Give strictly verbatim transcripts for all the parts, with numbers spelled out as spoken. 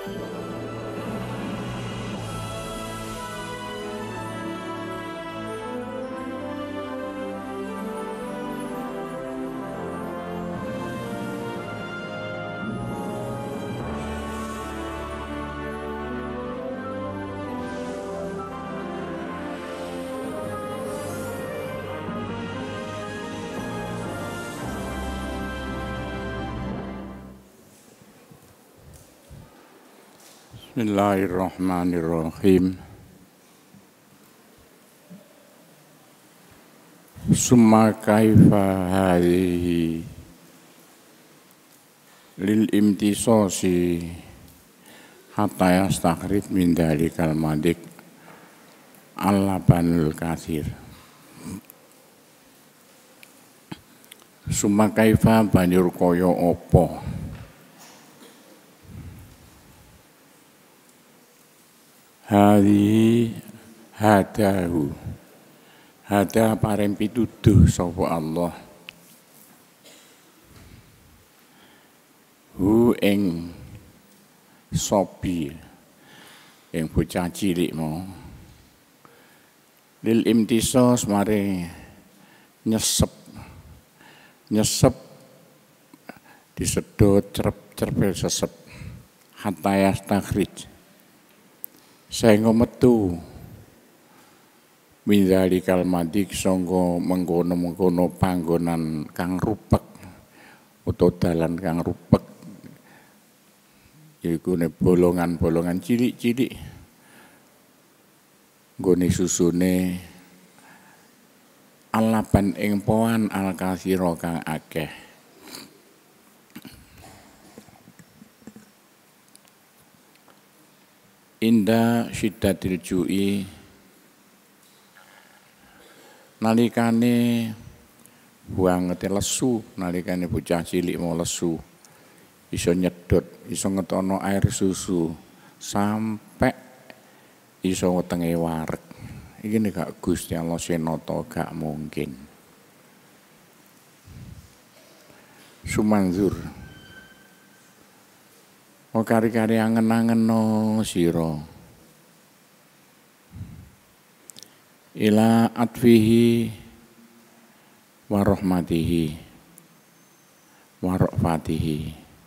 Bismillahirrahmanirrahim. Summa kaifa hadhihi lil imtisasi hatta yastakhrid min dalikal madik al-labanul katsir. Summa kaifa banjur kaya apa Hadi hadahu hada pareng pituduh sapa Allah hu ing sobi ing bocah cilik mau lil imtisos mare nyesep nyesep disedot cerep-cerep sesep hatta yastakhrij sehingga metu mindhalikal madik sangga mengkono-mengkono panggonan kang rupek utawa dalan kang rupek yaiku ne bolongan-bolongan cilik-cilik nggone susune alaban ing poan al-katsira kang akeh. Inda syiddatil ju'i nalikane banget lesu, nalikane bocah cilik mau lesu iso nyedot, iso ngetono air susu sampai iso wetenge wareg. Iki nek gak Gusti Allah senata gak mungkin. Sumanzur o kari-kari angen-angeno sira ila atfihi wa rahmatihi wa ra'fatihi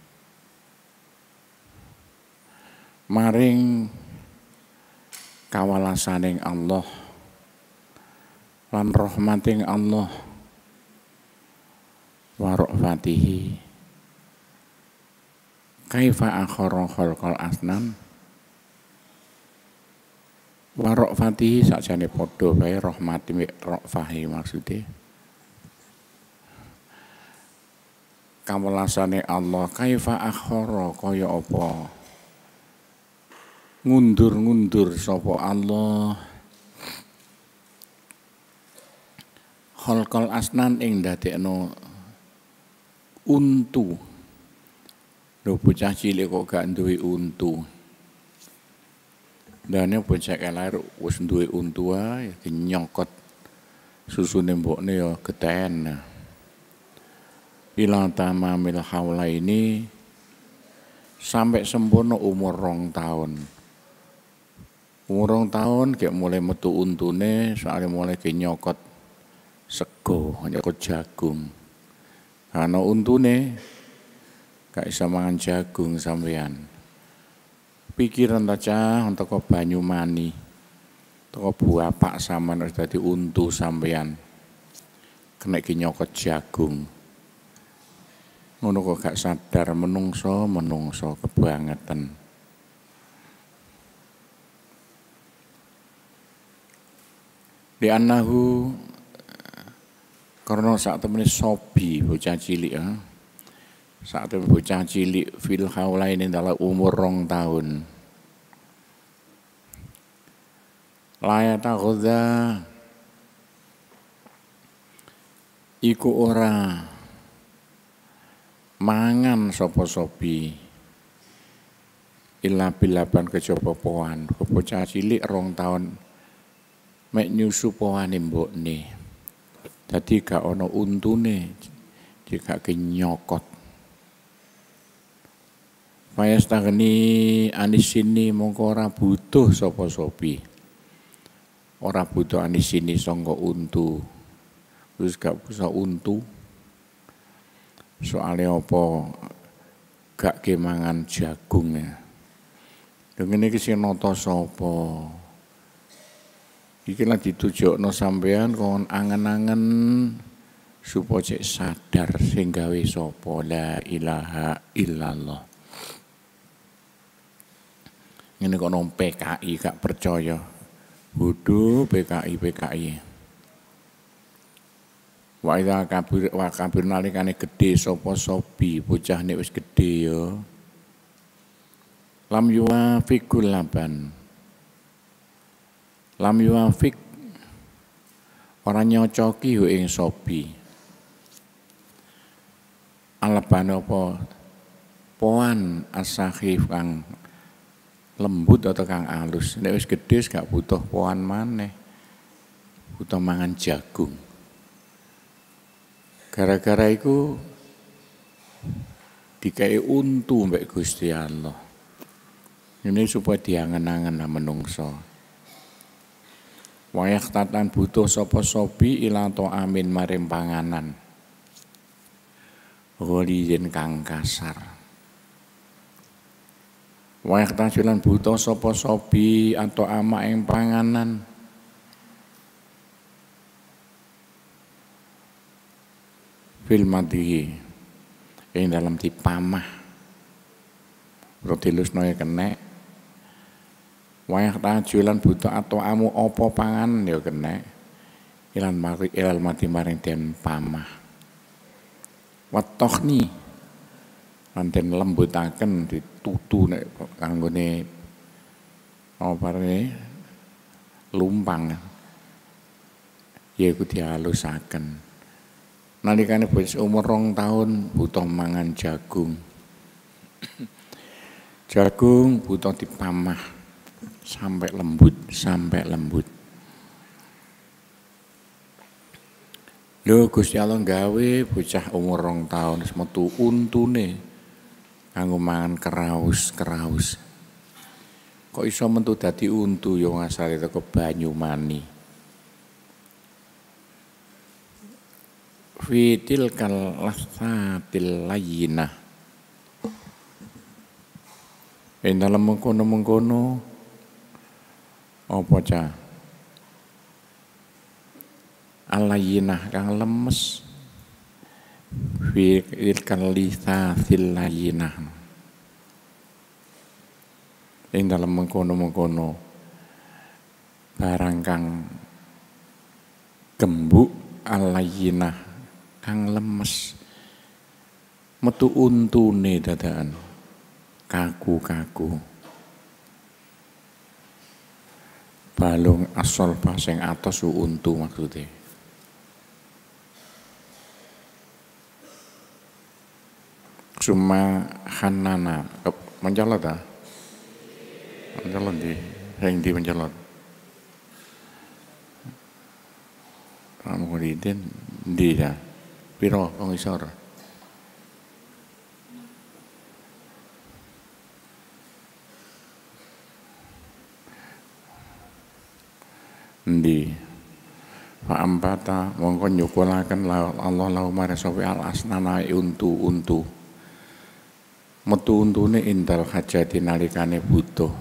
maring kawalasaning Allah lan rahmating Allah wa ra'fatihi kaifa akhara khalqal asnam wa ra'fatihi sakjane padha wae rahmati ra'fahi maksude kawelasane Allah kaifa akhara kaya apa ngundur-ngundur sapa Allah khalqal asnan ing dadekno untu. Lho bocah cilik kok gak duwe untu. Dane bocah kelar wis duwe untu ae nyokot susune mbokne ya geten. Ila tamamil haula ini sampai sempurna umur rong tahun. Umur rong tahun kayak mulai metu untune soalnya mulai ke nyokot sego, nyokot jagung. Karena untune gak bisa mangan jagung sampean. Pikiran taca untuk banyu mani, untuk buah pak sampean harus dadi untu sampean. Kena nyokot jagung. Ngono kok gak sadar menungso menungso kebangetan. Di anahu karena saat temene sobi bocah cilik ya. Saat itu bocah cilik fil haulaini dalam umur rong tahun. Layata ghoza iku ora mangan sapa sobi illa bilaban kejaba poan. Bocah cilik rong tahun mek nyusu poane mbokne. Dadi gak ana untune jika kenyokot. Fayastagni anis sini mongko ora butuh sapa sopi. Ora butuh anis sini sangka untu. Terus gak bisa untu. Soalnya apa gak kemangan jagung ya. Dengan ini sing nata sapa. Iki lah ditujokno sampean kon angen-angen supaya cek sadar sing gawe sapa la ilaha illallah. Ngene kok nang P K I gak percaya. Bodho P K I P K I. Wa idza kabir wa kabir nalikane gedhe sapa sobi bocah nek wis gedhe ya. Lam yuwafiqul laban. Lam yuwafiq ora nyocoki yo ing sobi. Alabane apa poan asahif kang lembut atau kang alus. Nek wis gedhe gak butuh poan maneh. Butuh mangan jagung. Gara-gara iku dikai untu mbek Gusti Allah. Ini supaya diangen-angen menungso. Wayak tatan butuh sapa sobi ila to amin maring panganan. Goliyen kang kasar. Wayak tasilan butuh sapa sobi atau ama ing panganan. Fil madhi ing dalam dipamah. Rotilus noe kenek. Wayak tajulan butuh atau amu opo pangan ya kenek. Ilan mari ilal mati maring den pamah. Watokhni lanten lembutaken ditutu nek kanggone apa rene lumpang. Ya iku dihalusaken. Nalikane wis umur rong taun butuh mangan jagung. Jagung butuh dipamah sampai lembut, sampai lembut. Lho Gusti Allah gawe bocah umur rong taun wis metu untune kanggo mangan keraus-keraus. Kok iso metu dadi untu ya asale teko Banyumani. Fitil kal lasatil layyinah. Ing dalem mengkono-mengkono apa cah? Alayyinah kang lemes. Fitil kal lisatil layyinah. Ing dalem mengkono-mengkono barang kang gembuk alayyinah kang lemes metu untune dadakan kaku-kaku balung asal paseng atas su untu maksudnya cuma hanana mencolot ah mencolot di yang di mencolot kamu kemudian di ya piro pengisor di fa ambata mongko nyukulaken Allah lahu marasawi al asnana untu-untu metu untune indal hajati nalikane butuh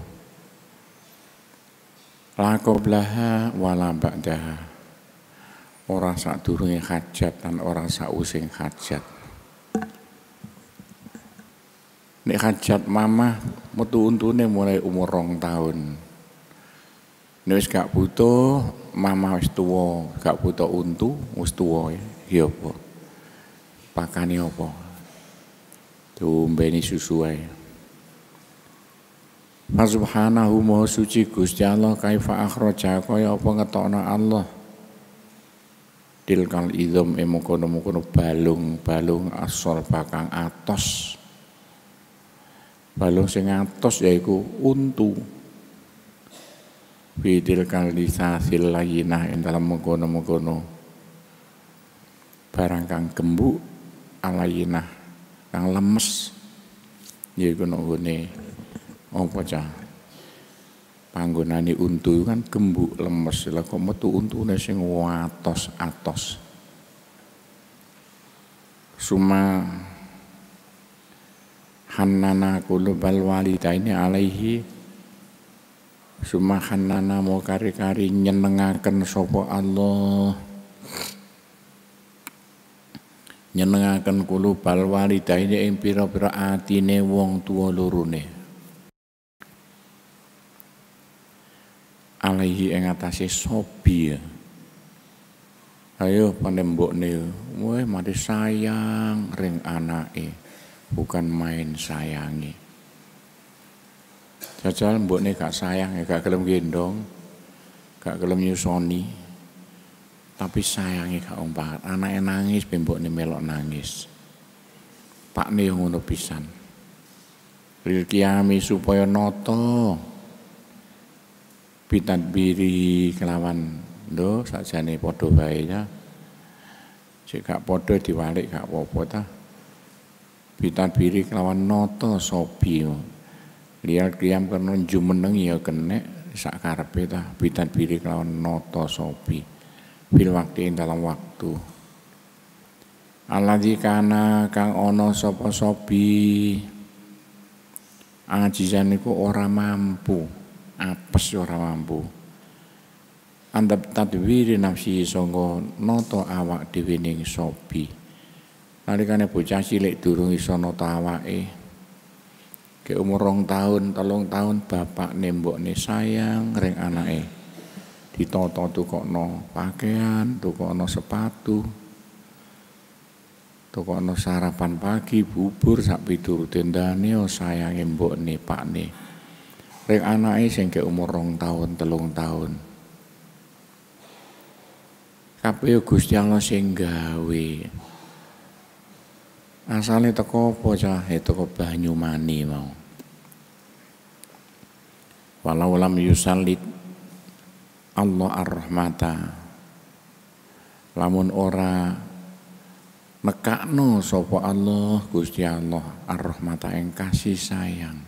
laqoblaha wala ba'daha ora sadurunge hajat lan ora sausing hajat. Nek hajat mamah metu untune mulai umur rong taun. Nek wis gak butuh, mamah wis tuwa, gak butuh untu, wis tuwa ya apa? Pakane apa? Diombeni susu ae. Subhanahu maha suci Gusti Allah kaifa akhraja kaya apa ngetokno Allah. Tilkal idham emokono-mokono balung-balung asal bakang atos. Balung sing atos yaiku untu. Bidilkal lisasil layyinah ing dalam mokono-mokono barang kang gembuk alayyinah kang lemes Ya iku nek ngene apa cah? Panggonane untu kan gembuk lemes, lha kok metu untune sing atos-atos. Suma hannana qulubal walidaini alaihi suma hannana mau kari-kari nyenengaken sapa Allah nyenengaken qulubal walidaini ing pira-pira atine wong tuwa lorone alaihi ing atase sobi. Ayo panembokne weh mati sayang ring anake bukan main sayangi. Jajal mbokne gak sayang ya gak gelem gendong gak gelem nyusoni tapi sayangi gak umpat anake nangis mbokne melok nangis pakne yo ngono pisan ril kiami supaya nata bitadbiri kelawan ndo sakjane padha wae ya. Sik gak padha diwalik gak apa-apa ta. Bitadbiri kelawan nata sobi. Lial qiyam kena jumeneng ya kenek sak karepe ta. Bitadbiri kelawan nata sobi. Bil waktu ing dalam waktu. Alladzi kana kang ana sapa sobi. Ajizan iku ora mampu. Apes ora mampu andap tadwiri nafsi sangga nata awak dhewe ning sobi nalikane bocah cilik durung iso nata awake ke umur rong taun telung taun bapak nembokne sayang ring anake ditata tukokno pakaian tukokno sepatu tukokno sarapan pagi bubur sak piturute ndane sayange mbokne pakne ring anake sing ke umur rong taun telung taun kabeh Gusti Allah sing gawe asale teko apa cah teko banyu mani mau walau lam yusallit Allah ar-rahmata lamun ora nekakno sapa Allah Gusti Allah ar-rahmata ing kasih sayang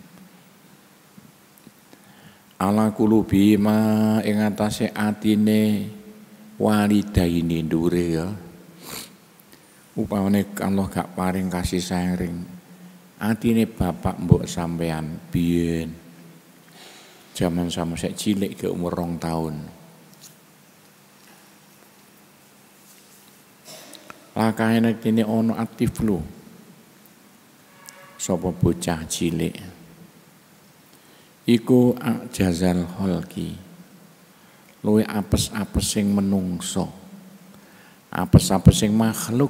ala kulubi ma ing atase atine walidaini ndure ya upamane Allah gak paring kasih sayang ring atine bapak mbok sampean biyen jaman sama sek cilik ke umur rong taun lakae nek dene ono aktif lu sapa bocah cilik iku jazal holki luwe apes-apes sing menungso apes-apes sing makhluk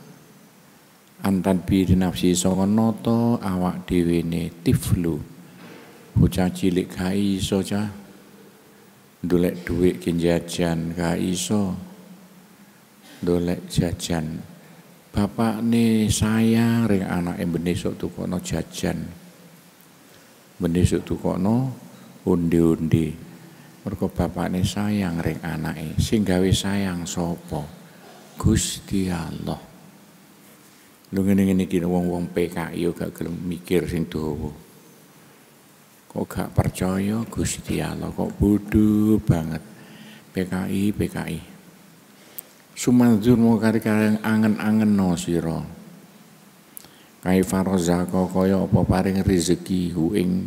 antan biri nafsi saka nata awak dhewe ne tiflu bocah cilik gak iso cah ndolek dhuwit ki jajan gak iso ndolek jajan bapakne sayang ring anake benesuk tukono jajan benesuk tukono undi-undi mergo bapakne sayang ring anake sing gawe sayang sapa Gusti Allah lho ngene-ngene iki wong-wong P K I yo gak gelem mikir sing dawa kok gak percaya Gusti Allah kok bodoh banget P K I P K I sumanzur mau kari-kari angen-angen no sira kaifa razaqo kaya apa paring rezeki hu ing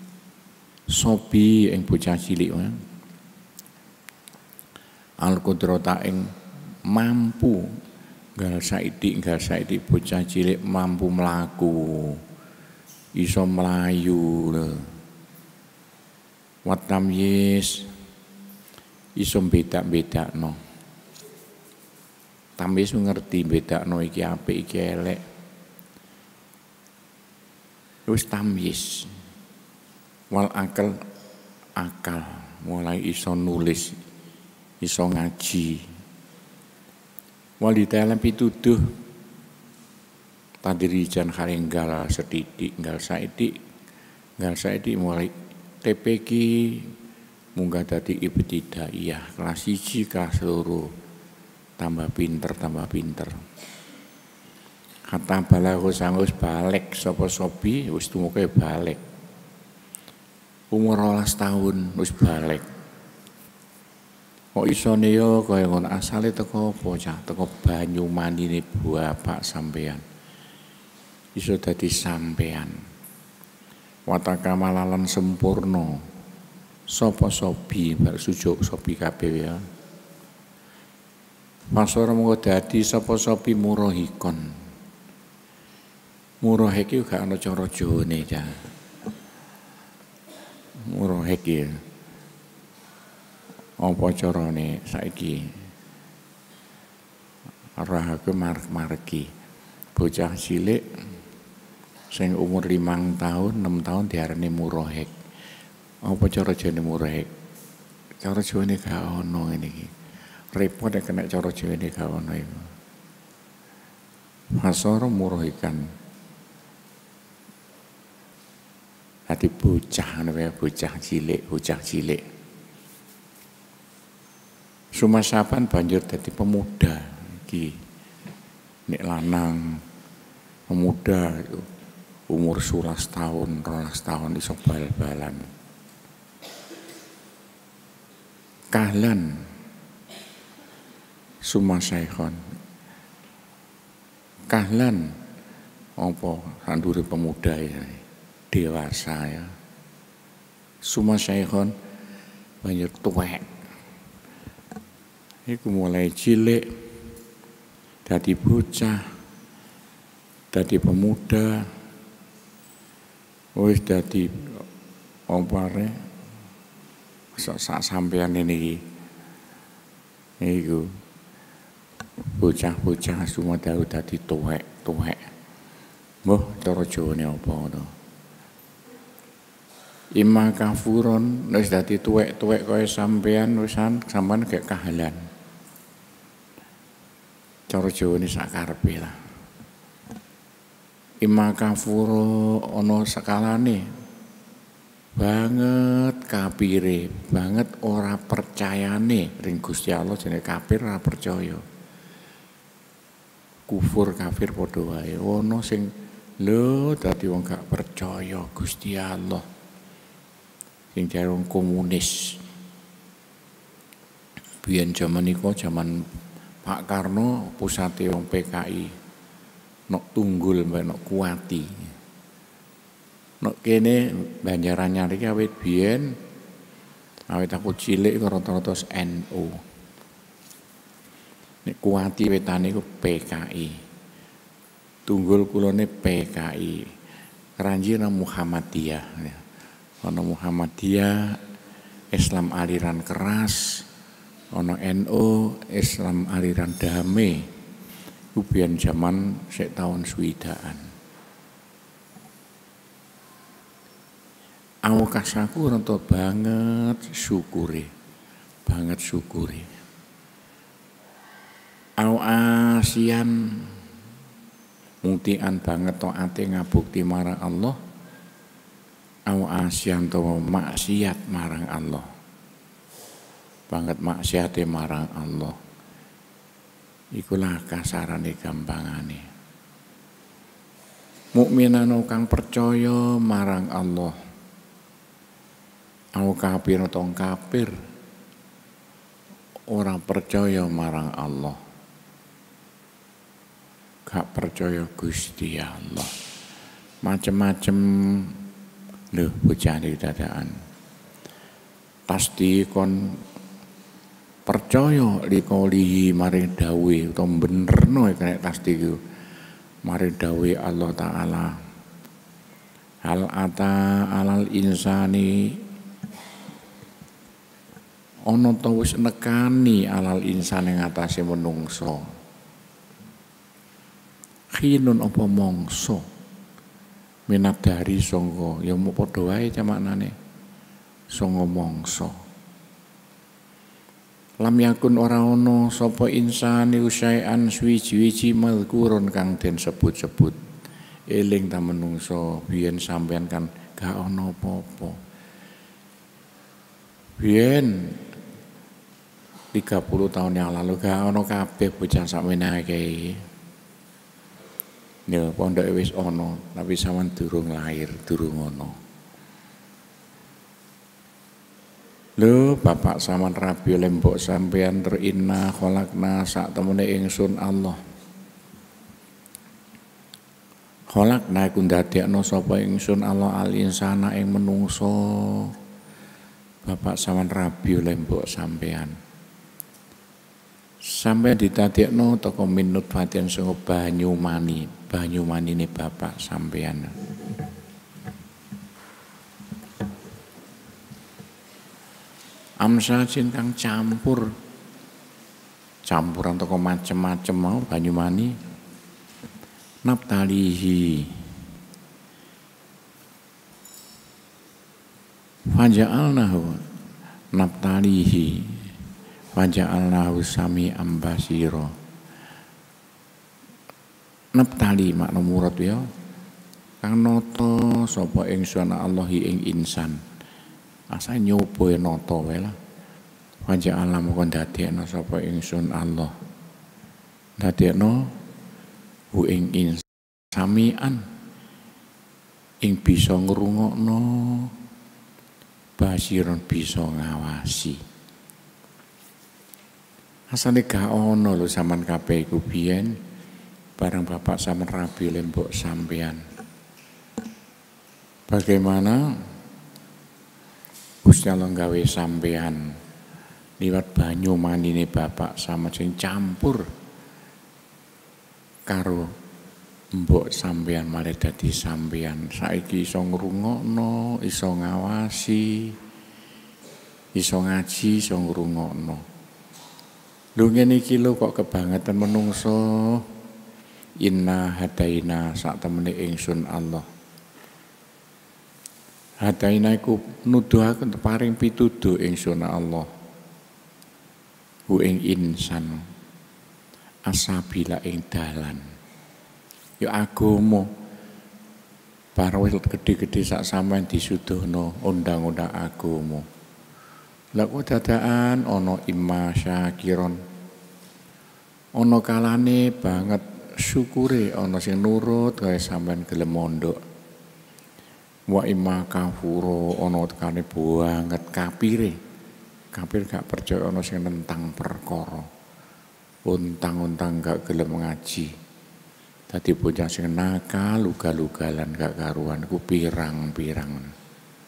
sobi ing bocah cilik al qudrata ing mampu gal saiki gal saiki bocah cilik mampu mlaku iso mlayu lho watam yes iso beda-bedakno tamwis ngerti bedakno iki apik iki elek wis tamyiz wal akal akal mulai iso nulis iso ngaji wal ditalan pituduh tadirijan karenggal setitik nggal saiki nggal saiki mulai T P Q munggah dadi ibtidaiyah kelas siji kelas loro tambah pinter tambah pinter Kata balaku sangus balik sapa sobi wis tumuke balik. Umur rolas tahun wis balik. Kok isone yo kaya ngono asale teko apa cah? Teko banyu mandine bapak sampean. Iso dadi sampean. Wataka malalan sempurna. Sapa sobi bar sujuk sobi kabeh ya. Masora mengko dadi sapa sobi murahikon. Murah iki gak ana cara Jawane cah. Murah iki. Apa carane saiki? Rahaku marek-mareki. Bocah cilik sing umur limang tahun, enam tahun diarani murahik. Apa cara Jawane murahik? Cara Jawane gak ono ngene iki. Repot nek kena cara Jawane gak ono iku. Masara murahikan. Hati bocah namanya bocah cilik, bocah cilik. Sumasapan banjur dadi pemuda iki. Nek lanang pemuda itu umur sebelas tahun, rolas tahun iso bal-balan. Kahlan sumasaikon. Kahlan apa sandure pemuda ya. Dewasa ya. Sumasaikon banjur tuwek. Iku mulai cilik dadi bocah, dadi pemuda, wis dadi ompare sak sampeyan ini iku bocah-bocah semua tau dadi tuwek-tuwek. Mbah cara Jawane apa ngono? Ima kafuron wis dadi tuwek-tuwek kaya sampean wisan sampean gak kahalan. Cara Jawane sak karepe lah. Ima kafuro ana sekalane banget kapire, banget ora percayane ring Gusti Allah jenenge kafir ora percaya. Kufur kafir padha wae. Ono sing lho dadi wong gak percaya Gusti Allah. Sing jarung komunis. Biyen jaman iku jaman Pak Karno pusate wong P K I. Nok tunggul mbek nok kuati. Nok kene Banjarannyar iki awit biyen awit aku cilik rata-rata N U. Nek kuati wetane iku P K I. Tunggul kulone P K I. Keranji nang Muhammadiyah. Ono Muhammadiyah, Islam aliran keras, ono N U, Islam aliran damai. Ku biyen zaman sek tahun swidaan. Awakasaku rento banget syukuri, banget syukuri. Aw asian mungtian banget taate ngabukti marang Allah. Aw asian to maksiat marang Allah. Banget maksiate marang Allah. Ikulah kasarane gampangane. Mukminan kang percaya marang Allah. Aw kafir tong kafir. Orang percaya marang Allah. Gak percaya Gusti Allah. Macem-macem lho bocah dadaan. Pasti kon percaya likoli maring dawuh utawa benerno nek pasti iku maring dawuh Allah taala. Hal ata alal insani ana ta wis nekani alal insani ngatasé menungso. Khinun apa mangsa minat dari sangka ya mau padha wae camaknane sanga mangsa. Lam yakun ora ana sapa insani usaian suwi-wiji mazkurun kang den sebut-sebut. Eling ta menungso biyen sampean kan gak ana apa-apa. Biyen tiga puluh tahun yang lalu gak ana kabeh bocah sakmene iki. Ya pondoke wis ana, tapi sampean durung lahir, durung ana. Lho bapak sampean rabi lembok sampean terinna kholakna sak temene ingsun Allah. Kholakna iku ndadekno sapa ingsun Allah al insana ing menungso. Bapak sampean rabi lembok sampean. Sampai ditadekno toko minut fatin sing banyu mani, banyu manine bapak sampean. Amsal jin kang campur. Campuran toko macem-macem mau banyu mani. Naptalihi. Faja'alnahu naptalihi. Faja'alnahu sami ambasiro. Naptali makna murad ya. Kang noto sapa ingsun Allahi ing insan. Asa nyoba noto wae lah. Faja'alna moko dadekno sapa ingsun Allah. Dadekno hu ing insan samian ing bisa ngrungokno basiron bisa ngawasi. Asale gak ono lho sampean kabeh iku biyen bareng bapak sampean rabi lembok sampean. Bagaimana Gusti Allah gawe sampean liwat banyu manine bapak sama sing campur karo mbok sampean malah dadi sampean saiki iso ngrungokno, iso ngawasi, iso ngaji, iso ngrungokno. Lho ngene iki lho kok kebangetan menungso. Inna hadaina sak temene ingsun Allah. Hadaina iku nuduhaken paring pituduh ingsun Allah. Hu ing insan asabila ing dalan. Ya agama para wis gedhe-gedhe sak sampean disuduhno undang-undang agama. Lah kok dadakan ana imma syakiron. Ana kalane banget syukure ana sing nurut kaya sampean gelem mondok. Wa imma kafuro ana tekane banget kapire. Kapir gak percaya ana sing nentang perkara. Untang-untang gak gelem ngaji. Dadi bocah sing nakal, lugal-lugalan gak karuan ku pirang-pirang.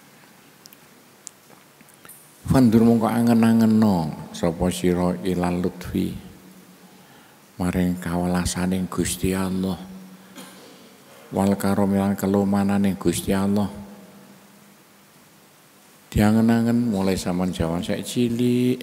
Fandur mongko angen-angeno sapa sira ilal lutfi maring kawelasaning Gusti Allah wal karomilan kelumananing Gusti Allah. Diangen-angen mulai zaman jaman saiki cilik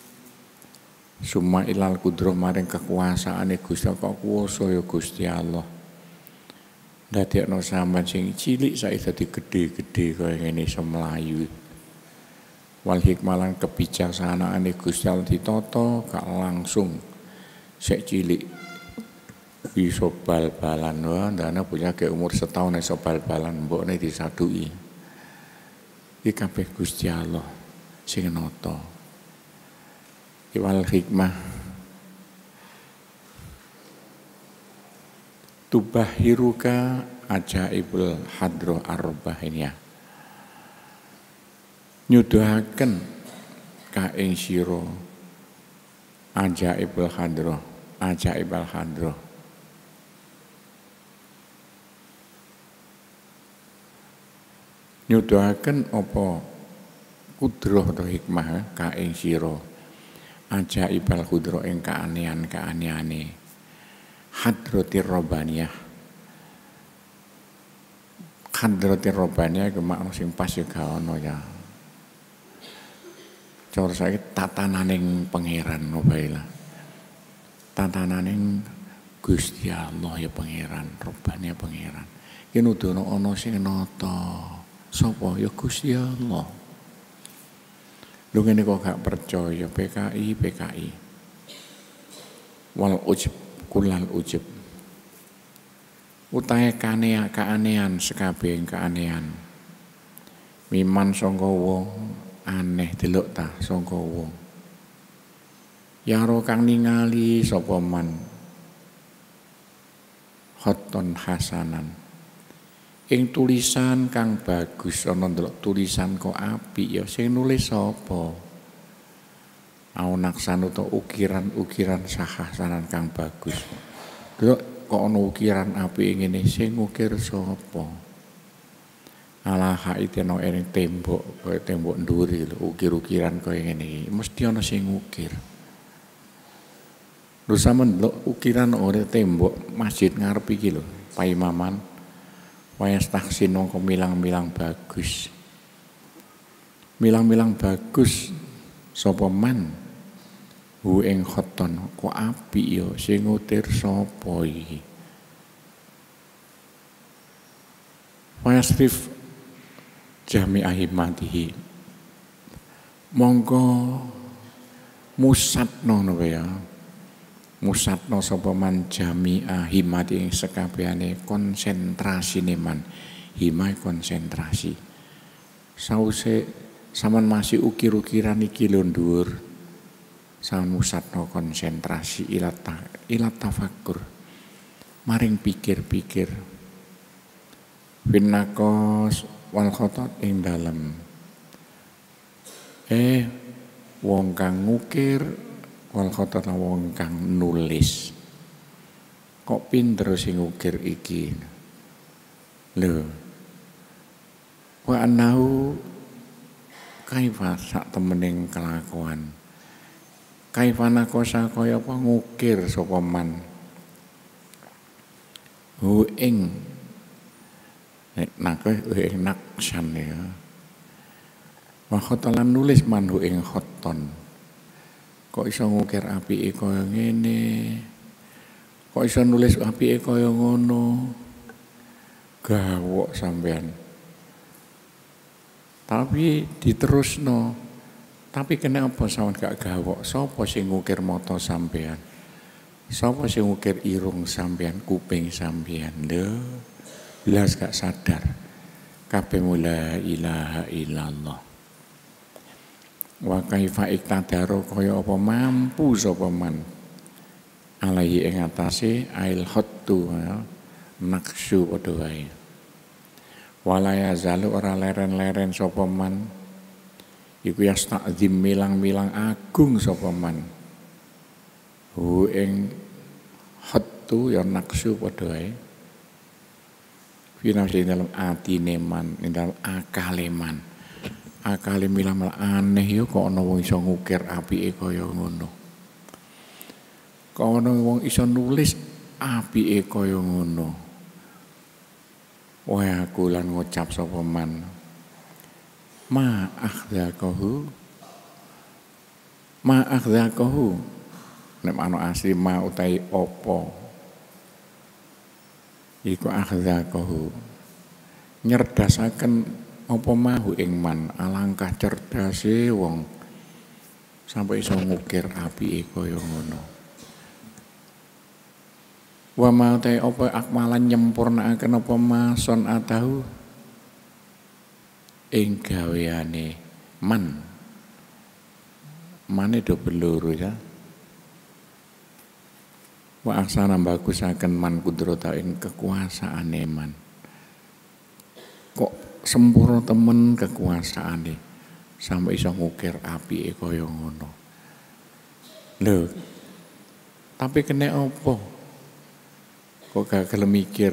summa ilal kudro maring kekuasaane Gusti Allah, kok kuwasa ya Gusti Allah. Dadekno sampean sing cilik saiki dadi gedhe-gedhe kaya ngene iso mlayu. Wal hikmalan kebijaksanaane Gusti Allah ditata gak langsung sik cilik iso bal-balan wae ndane punya ke umur setahun iso bal-balan mbokne disaduki. Iki kabeh Gusti Allah sing nata. Wal hikmah tubahiruka ajaibul hadro arba'iniyah. Nyuduhaken ka ing sira ajaibul hadro, ajaibul hadro. Nyuduhaken apa kudroh atau hikmah ka ing sira ajaibul hadro ing keanehan-keanehane hadratir robbaniyah. Hadratir robbaniyah iku makna sing pas ya gak ono ya. Cara saiki tatananing pangeran ngobaila. Tatananing Gusti Allah ya pangeran, robane pangeran. Iki nudono ana sing nata. Sapa ya Gusti Allah. Lho ngene kok gak percaya P K I P K I. Wal ujub kulal ujub. Utahe kanea keanehan sekabehing keanehan. Miman sangka wong aneh delok ta sangka wong. Yaro kang ningali sapa man khatton hasanan ing tulisan kang bagus ana ndelok tulisan kok apik ya sing nulis sapa aunaksan utawa ukiran-ukiran sahasanan kang bagus delok kok ana ukiran apik ngene sing ngukir sapa ala haiteno ing tembok kaya tembok nduri lho ukir-ukiran kaya ngene iki mesti ana sing ngukir lho sampeyan ndelok ukiran ora tembok masjid ngarep iki lho paimaman wayas taksin kok milang-milang bagus milang-milang bagus sapa man hu ing khatton kok apik ya sing ngutir sapa iki wayasrif jami ahimatihi monggo musatno napa ya musatno sapa man jami ahimati ing sekabehane konsentrasine man himai konsentrasi sause sampean masih ukir-ukiran iki lho dhuwur sampean musatno konsentrasi ila ila tafakkur maring pikir-pikir binakos wal khotot ing dalem eh wong kang ngukir wal khotot wong kang nulis kok pinter sing ngukir iki lho wa anau kaifa sak temening kelakuan kaifa nakosa kaya apa ngukir sapa man hu ing nak ing naksan ya wa khotolan nulis manhu ing khoton kok iso ngukir apike kaya ngene kok iso nulis apike kaya ngono gawok sampean tapi diterusno tapi kena apa sampean gak gawok sapa sing ngukir mata sampean sapa sing ngukir irung sampean kuping sampean lho jelas gak sadar kabeh la ilaha illallah wa kaifa iktadaro kaya apa mampu sapa man alaihi ing atase ail khattu naqsyu padha wae wala yazalu ora leren-leren sapa man iku yasta'zim milang-milang agung sapa man hu ing khattu ya naqsyu padha wae finasi dalam atine man ing dalam akale man akale milang aneh yo kok ana wong iso ngukir apike kaya ngono kok ana wong iso nulis apike kaya ngono wae aku lan ngucap sapa man ma akhdaqahu ma akhdaqahu nek ana asli ma utai apa iku akhdaqahu nyerdasaken apa mahu ing man alangkah cerdase wong sampai iso ngukir apike kaya ngono wa ma ta apa akmalan nyempurnakaken apa mason atahu ing gaweane man mane do peluru ya wa aksana bagusaken man kudrata ing kekuasaane man kok sempurna temen kekuasaane sampai iso ngukir apike kaya ngono lho tapi kena apa kok gak gelem mikir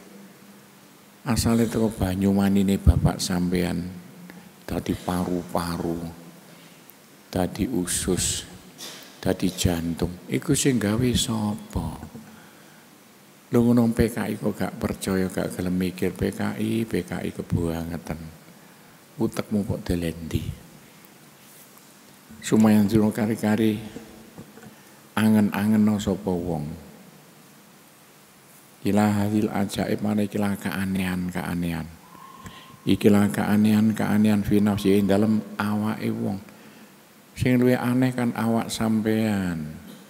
asale teko banyu manine bapak sampean dadi paru-paru dadi usus dadi jantung iku sing gawe sapa lho ngono P K I kok gak percaya gak gelem mikir P K I P K I kebuangeten utekmu kok delendi sumayan jero kari-kari angen-angen sapa wong ilahil ajaib mana ikilah keanehan-keanehan ikilah keanehan-keanehan fi nafsi dalam awake wong sing luwih aneh kan awak sampean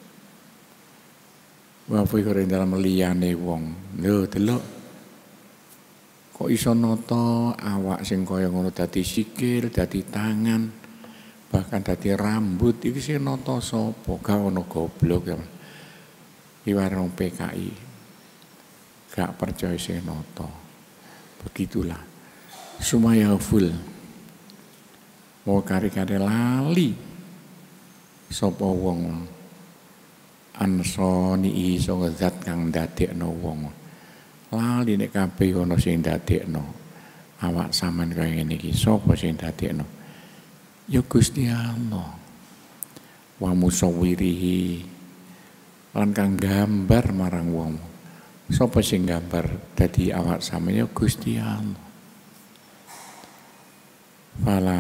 wa fikir dalam liyane wong lho delok kok iso nata awak sing kaya ngono dadi sikil dadi tangan bahkan dadi rambut iki sing nata sapa gak ono goblok ya iwar P K I gak percaya sing nata. Begitulah. Sumaya full. Mau kari-kari lali sapa wong ansoni iso zat kang ndadekno wong. Lali nek kabeh ana sing ndadekno. Awak sampean kaya ngene iki sapa sing ndadekno? Ya Gusti Allah. Wa musawwirihi lan kang gambar marang wong. Sapa sing gambar dadi awak sampeyan? Ya Gusti Allah. Fala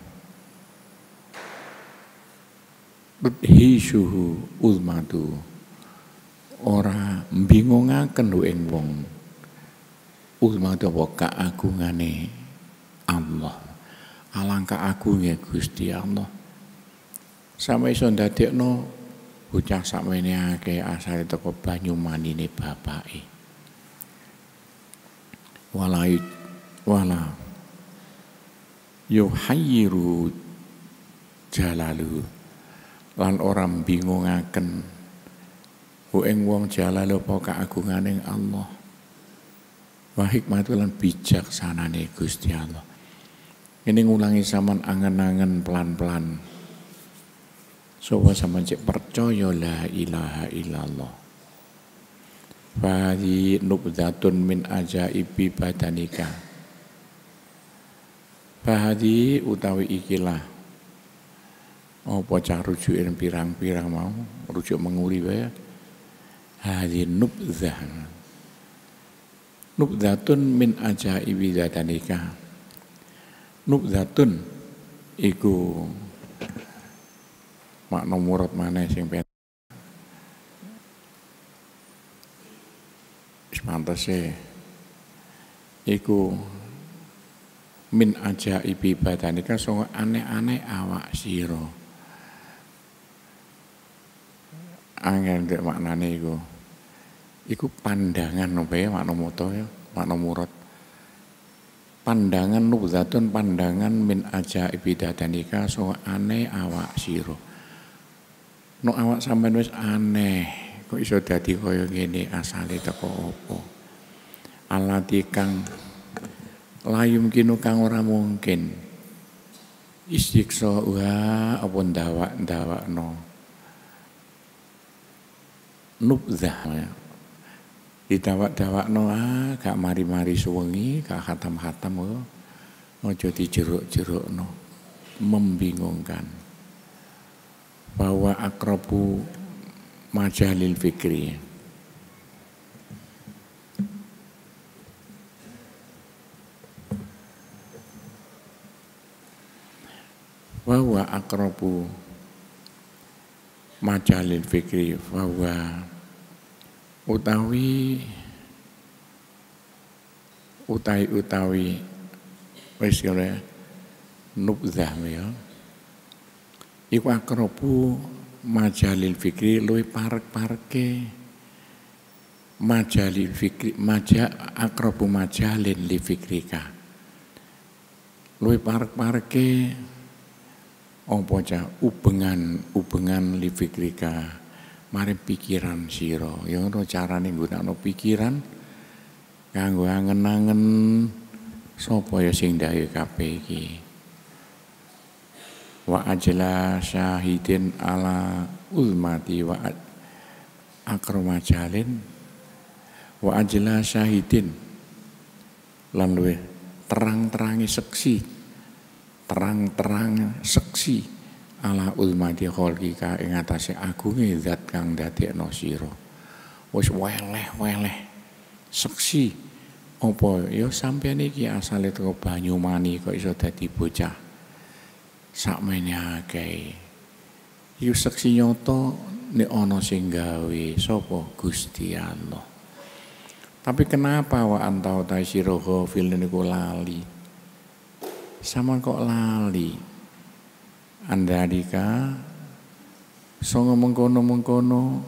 Hisuhu ulmatu ora bingungaken ing wong ulmatu apa kaagungane Allah. Alangkah agungnya Gusti Allah. Sampe iso ndadekno bocah sakmene akeh asale teko Banyumanine bapake. Wala wala yuhayyiru jalalu lan orang bingungaken ku ing wong jalalu apa kaagungane Allah. Wa hikmatu lan bijaksanane Gusti Allah. Ini ngulangi sampean angen-angen pelan-pelan. Sopo sampean cek percaya la ilaha illallah. Fahadi nubdatun min ajaibi badanika. Fahadi utawi ikilah. Apa cah rujukin pirang-pirang mau, rujuk menguri wae. Hadi nubdah. Nubdatun min ajaibi badanika. Nubdatun iku makna murad maneh sing pen pantese iku min ajaibi badanika sing aneh-aneh awak sira. Angel ndek maknane iku. Iku pandangan apa ya makna moto ya, makna murad. Pandangan nubzatun pandangan min ajaibi badanika sing aneh awak sira. No awak sampean wis aneh, kok iso dadi kaya ngene asale teko apa? Alati kang layum kinu kang ora mungkin. Isiksa wa apa ndawak-ndawakno. Nubzah ya. Didawak-dawakno ah gak mari-mari suwengi, gak khatam-khatam kok. Aja dijeruk-jerukno. Membingungkan. Bahwa akrabu majalil fikri. Bahwa akrabu majalil fikri bahwa utawi utai utawi wis kaya nubzah ya iku akrabu majalil fikri luwih parek-pareke majalil fikri maja akrabu majalin li fikrika luwih parek-pareke apa cah ubengan ubengan li fikrika mari pikiran sira ya ngono carane nggunakno pikiran kanggo angen-angen sapa ya sing dawuh kabeh iki wa ajla syahidin ala ulmati wa akramajalin wa ajla syahidin lan luwih terang-terangi seksi terang-terang seksi ala ulmati kholqika ing atase agunge zat kang dadekno sira wis weleh-weleh seksi apa ya sampeyan iki asale teko Banyumani kok iso dadi bocah sakmene akeh iku seksi nyoto nek ana sing gawe sapa Gusti Allah. Tapi kenapa wa antau ta sira ghafil niku lali sama kok lali andadika songo mengkono-mengkono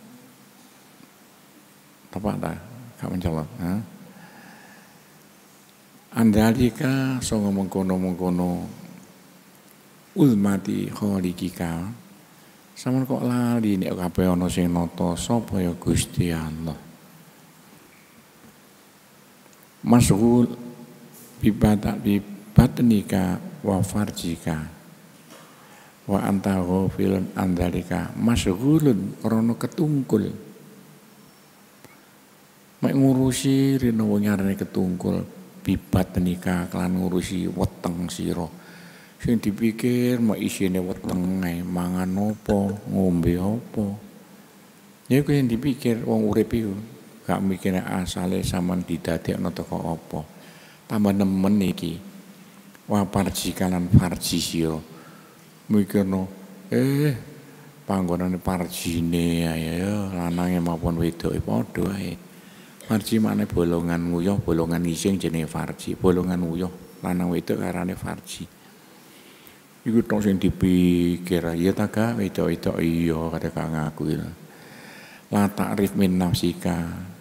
tepat tak? Gak mencolok ha? Andadika songo mengkono-mengkono ulmati kholiqika sama kok lali nek kabeh ana sing nata sapa ya Gusti Allah. Masyghul bibata bibatnika wa farjika wa anta ghafilun andalika masyghulun rono ketungkul mek ngurusi rene wong nyarane ketungkul bibatnika kelan ngurusi weteng sira sing dipikir mek isine weteng ae mangan apa ngombe apa ya kuwi yang dipikir wong urip iku gak mikir asale sampean didadekno teko apa tambah nemen iki wa parjikalan farji sira mikirno eh panggonane parjine ya lanange maupun wedoke padha ae farji maknane bolongan nguyuh bolongan ngising jenenge farji bolongan nguyuh lanang wedok karane farji iku tok sing dipikir ya ta gak wedok-wedok iya kate gak ngaku la ta'rif min nafsika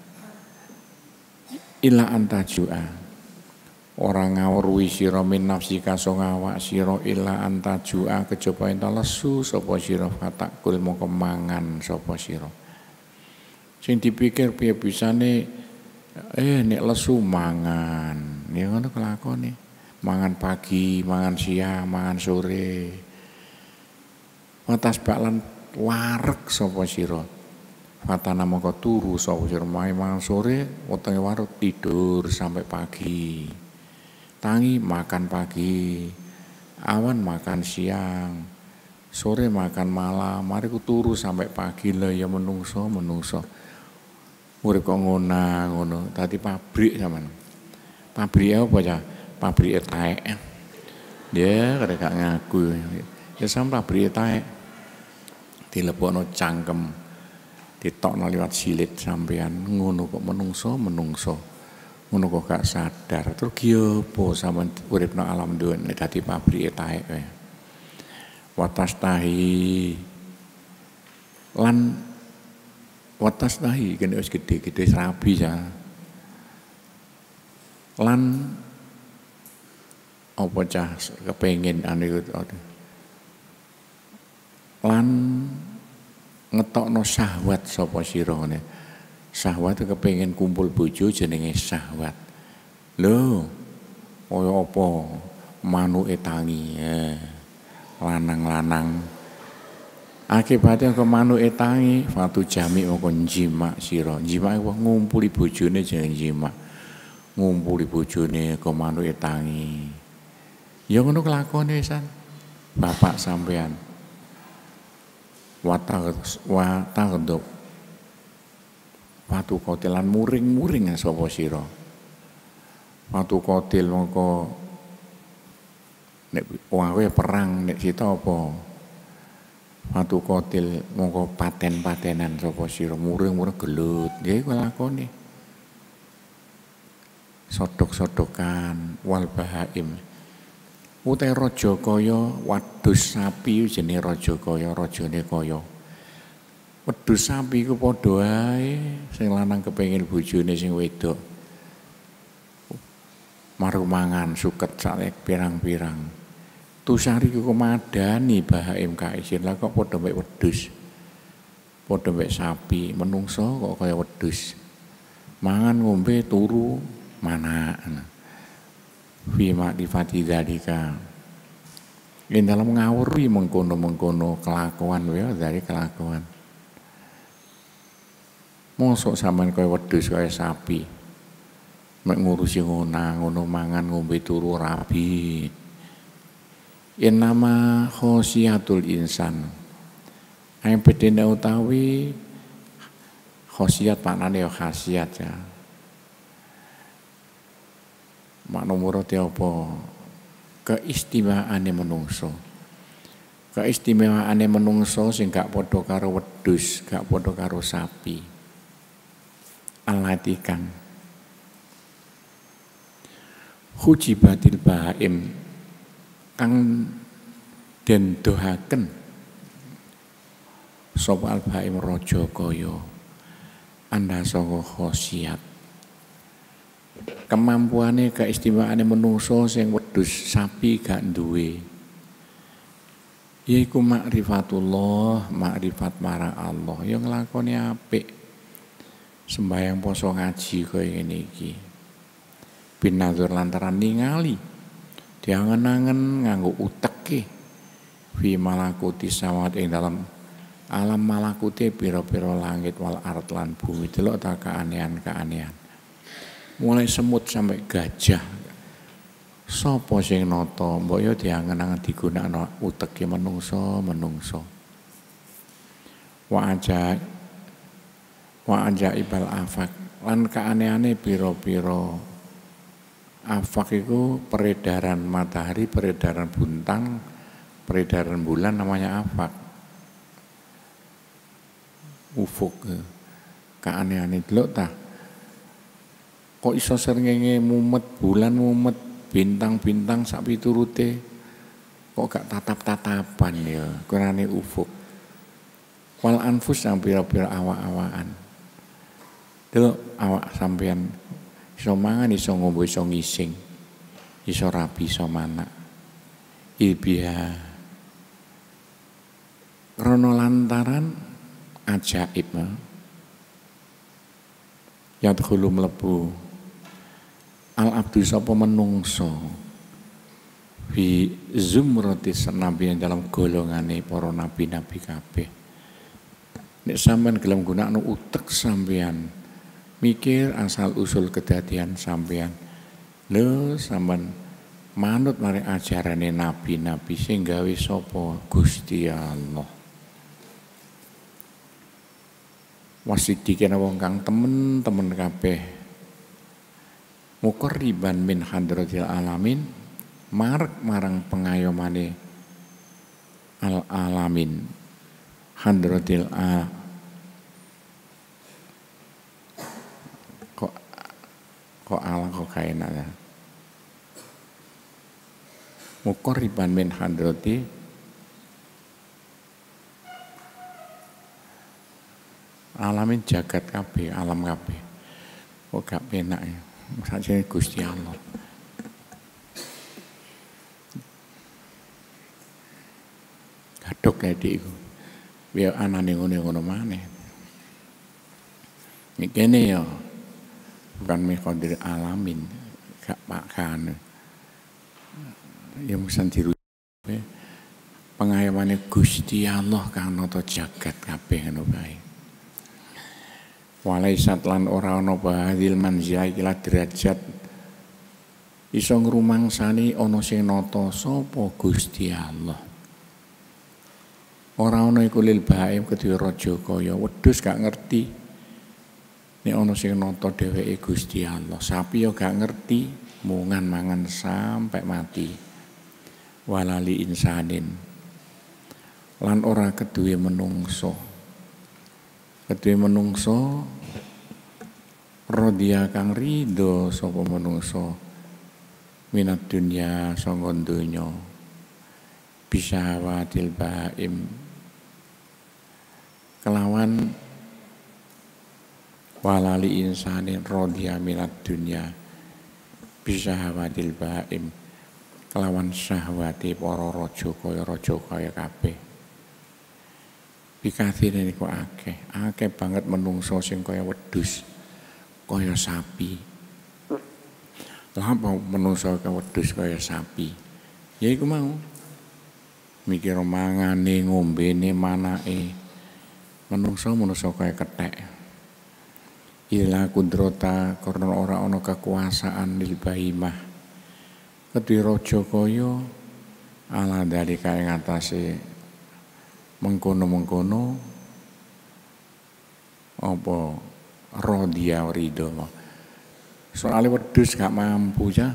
illa antajua orang ngawruhi sira min nafsika sing awak sira illa antajua kejaba enta lesu sapa sira fatakul mongko mangan sapa sira sing dipikir piye bisane eh nek lesu mangan ya ngono kelakone mangan pagi mangan siang mangan sore watas baklan wareg sapa sira fatana mongko turu sapa sira mangan sore wetenge wareg tidur sampai pagi tangi makan pagi, awan makan siang, sore makan malam, mari ku turu sampai pagi lah ya menungso menungso. Urip kok ngono ngono, tadi pabrik sampean. Pabrik apa ya? Pabrik taek. Dia kada gak ngaku. Ya sampe pabrik taek. Dilepokno cangkem. Ditokno liwat silit sampean ngono kok menungso menungso. Ngono kok gak sadar terus ki opo sampean urip nang alam dunya dadi pabrike taek kowe watas tahi lan watas tahi kene wis gede-gede rabi ya lan apa cah kepengin ane lan ngetokno syahwat sapa sira ngene syahwat itu kepengen kumpul bojo jenenge syahwat. Lho, kaya apa manuke tangi ya. Lanang-lanang. Akibatnya ke manuke tangi fatu jami moko njima sira. Njima iku ngumpuli bojone jenenge njima. Ngumpuli bojone ke manuke tangi. Ya ngono kelakone san. Bapak sampean. Watag watagdok Watu kotilan muring-muring sapa sira. Watu kotil mongko nek wong kowe perang nek sita apa? Watu kotil mongko paten-patenan sapa sira muring-muring gelut. Ya iku lakone. Sodok-sodokan wal bahaim. Ute raja kaya wadus sapi jenenge raja kaya rajane kaya. Wedhus sapi ku padha ae sing lanang kepengin bojone sing wedok. Maru mangan suket sak pirang-pirang. Tusari ku madani bahaim kaisin lah kok padha mek wedhus. Padha mek sapi, menungso kok kaya wedhus. Mangan ngombe turu mana. Fi ma'rifati dzalika. Yen dalam ngawuri mengkono-mengkono kelakuan wae dari kelakuan. Mosok sampean kaya wedhus kaya sapi. Mek ngurusi ngono ngono mangan ngombe turu rabi. Yen nama khosiatul insan. Ayo bedene utawi khosiat maknane ya khasiat ya. Makna murate apa? Keistimewaane menungso. Keistimewaane menungso sing gak padha karo wedhus, gak padha karo sapi. Alatikan hujibatil bahaim kang den dohaken sapa al bahaim raja kaya anda saka khosiat kemampuane keistimewaane menungso sing wedhus sapi gak duwe yaiku ma'rifatullah ma'rifat marang Allah yang nglakoni apik sembahyang poso ngaji kaya ngene iki binadzur lantaran ningali diangen-angen nganggo uteke fi malakuti samawat ing dalam alam malakuti pira-pira langit wal ard lan bumi. Delok ta keanehan-keanehan. Mulai semut sampai gajah. Sapa sing nata mbok yo diangen-angen digunakno uteke menungso-menungso. Wa aja wa ajaibal afak lan keanehane pira-pira afak iku peredaran matahari, peredaran bintang, peredaran bulan namanya afak. Ufuk keanehane delok ta. Kok iso srengenge mumet, bulan mumet, bintang-bintang sak piturute kok gak tatap-tatapan ya, kurane ufuk. Wal anfus yang pira-pira awak-awakan. Delok awak sampean iso mangan, iso ngombe, iso ngising, iso rabi, iso manak. Ilbiha krono lantaran ajaib yadkhulu mlebu al abdu sapa menungso fi zumratis nabi dalam golongane para nabi-nabi kabeh. Nek sampean gelem gunakno utek sampean mikir asal usul kedadian sampean lho sampean manut mari ajarane nabi-nabi sing gawe sapa Gusti Allah. Wasidikena wong kang temen-temen kabeh muqarriban min hadratil alamin marek marang pengayomane al alamin hadratil a kok kok ala kok kaenak ya muqarriban min hadrati alamin jagat kabeh, alam kabeh. Kok gak penak ya. Sajane Gusti Allah. Gadok kayak iku. Biar anane ngono-ngono maneh. Iki kene ya bukan miqadir alamin, gak pakan. Ya mesti diru pengayomane Gusti Allah kang nata jagat kabeh ngono bae. Walaisat lan ora ana bahadil manzila ikilah derajat iso ngrumangsani ana sing nata sapa Gusti Allah. Ora ana iku lil baim kedhe raja kaya wedhus gak ngerti nek ana sing nata dheweke Gusti Allah. Sapi yo gak ngerti mungan mangan sampai mati. Walali insanin lan ora keduwe menungso. Kedue menungso rodya kang ridho sapa menungso minat dunya sanga donya bisa wadil baim kelawan walali insanin rodya minat dunya bisa wadil baim kelawan syahwati para raja kaya raja kaya kabeh. Pikatine niku akeh, akeh banget menungso sing kaya wedhus, kaya sapi. Lah apa menungso kaya wedhus kaya sapi? Ya iku mau. Mikir mangane, ngombene, manake. Menungso-menungso kaya kethek. Ila kudrata karena ora ana kekuasaan lil bahimah. Kedhi raja kaya ala dalika ing atase mengkono-mengkono apa rodya ridho soalnya wedhus gak mampu ya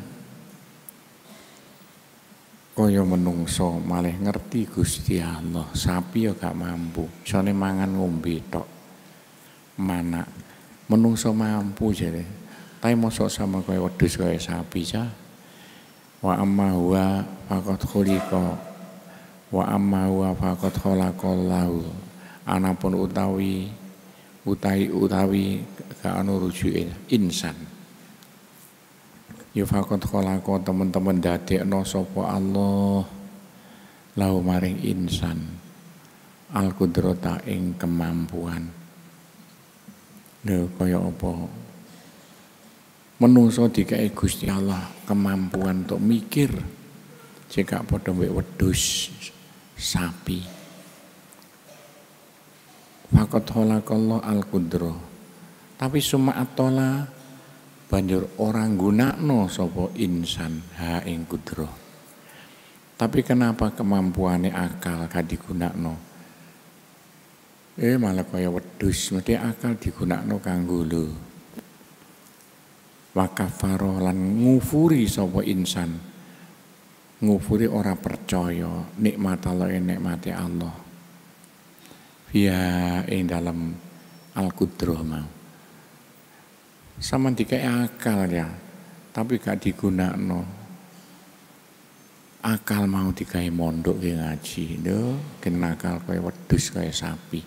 kaya menungso malah ngerti Gusti Allah. Sapi ya gak mampu soalnya mangan ngombe tok mana menungso mampu jare tapi mosok sama kaya wedhus kaya sapi ya wa amma huwa faqad khuliqa wa amma wa faqad khalaqallahu anapun utawi utawi utawi ka anu rujuke insan ya faqad khalaqa teman-teman dadekno sapa Allah lahu maring insan al qudrata ing kemampuan lho kaya apa Menungso dikai Gusti Allah kemampuan untuk mikir jika padha mbek wedhus sapi. Faqad khalaqallahu al-qudrah. Tapi suma'atola banjur orang gunakno sapa insan ha ing kudrah. Tapi kenapa kemampuane akal gak digunakno? Eh malah kaya wedhus, mesti akal digunakno kanggo lho. Wa kafaro lan ngufuri sapa insan. Ngufuri ora percaya nikmat Allah nikmate Allah. Via ing dalam al-qudrah mau. Sama dikai akal ya, tapi gak digunakno. Akal mau dikai mondok ke ngaji, lho, kenakal kaya wedhus kaya sapi.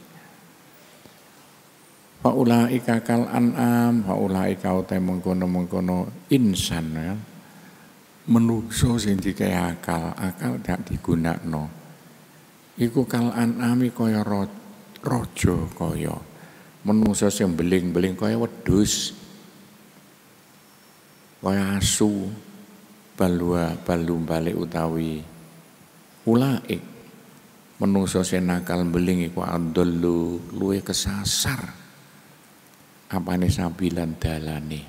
Fa ulaika kal an'am, fa ulaika uta mengkono-mengkono insan ya. Menungso sing dikai akal, akal gak digunakno. Iku kal an'ami kaya raja kaya. Menungso sing beling-beling kaya wedhus. Kaya asu balua balum balik utawi ulaik menungso sing nakal beling iku adallu luwe kesasar apane sabilan dalane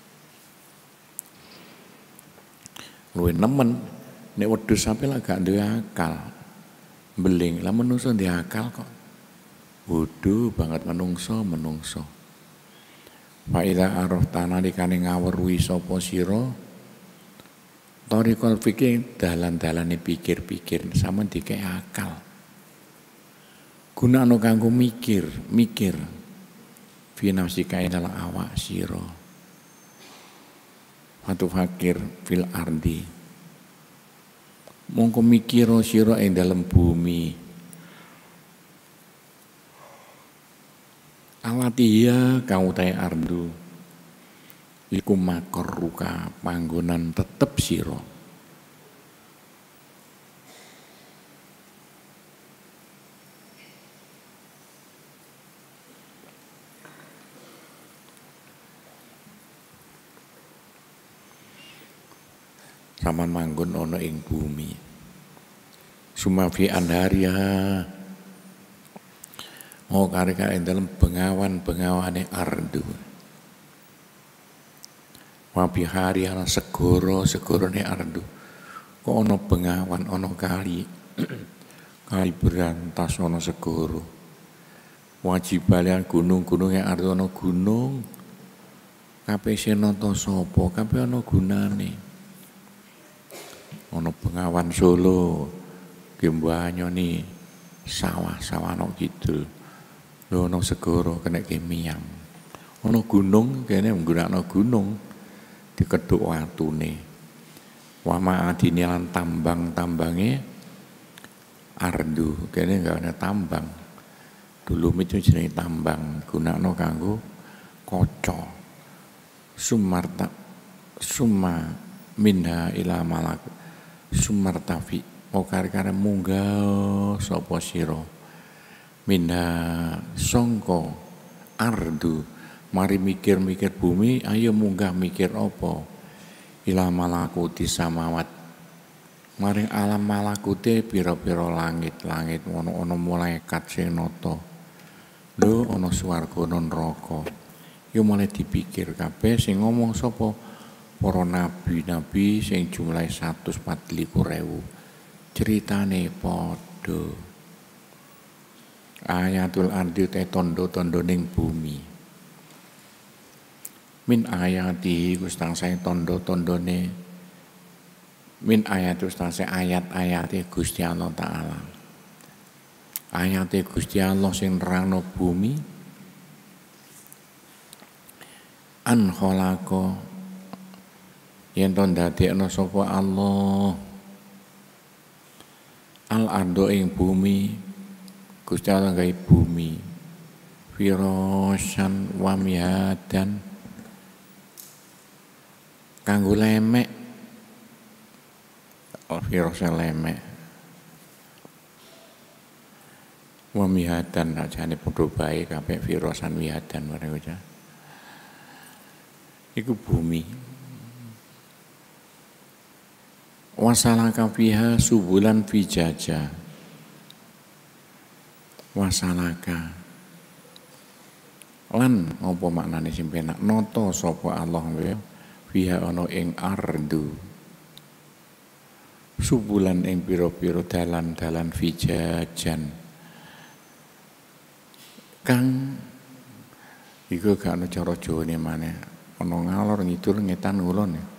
luwe nemen nek wedhus sampe lak gak duwe akal beling lah menungso ndek akal kok bodoh banget menungso menungso fa ila araf tanah dikane ngaweruhi sapa sira Torikol fikir dalan-dalane pikir-pikir sama dikai akal. Gunakno kanggo mikir, mikir. Fi nafsika dalam awak sira. Fatu fakir fil ardi. Mongko mikiro sira ing dalam bumi. Awatiya kang utahe ardu. Iku makor ruka panggonan tetep sira. Saman manggon ana ing bumi. Sumafi anharia. Oh kare-kare ing dalem bengawan-bengawane ardu. Wabi hari ana segoro segorone ardu kok ana bengawan ana kali kali berantas ana segoro wajibalian gunung-gunung yang ardu ana gunung kabeh senata sapa kabeh ana gunane ana bengawan Solo gembanyoni sawah-sawah ana kidul lho ana segoro kena kemiam ana gunung kene nggunakno gunung dikeduk watune wa ma'adini lan tambang-tambange ardu kene gak ana tambang dulu itu jenenge tambang gunakno kanggo kaca sumarta summa minha ila malak sumartafi mau kare-kare munggah sapa sira minha sangka ardu mari mikir-mikir bumi, ayo munggah mikir apa? Ila malakuti samawat. Mari alam malakute pira-pira langit-langit ono-ono malaikat sing nata. Lho ana swarga ana neraka. Yo mulai dipikir kabeh sing ngomong sapa? Para nabi-nabi sing jumlahe seratus empat puluh lima ribu. Ceritane padha. Ayatul ardi te tondo-tondo ning bumi. Min ayati kustang saya tondo-tondone min ayat kustang saya ayat-ayate Gusti Allah Ta'ala ayate Gusti Allah sing nerangno bumi an khalaqa yen to ndadekno sapa Allah al ardo ing bumi Gusti Allah gawe bumi firasyan wa mihadan kanggo lemek virusnya lemek wa mihadan ajane padha bae kabeh virusan mihadan bareng aja iku bumi. Wasalaka fiha subulan fijaja. Wasalaka lan apa maknane sing penak nata sapa Allah ya fiha ana ing ardu subulan ing pira-pira dalan-dalan fijajan kang iku gak ana cara Jawane maneh ana ngalor ngidul ngetan ngulon ya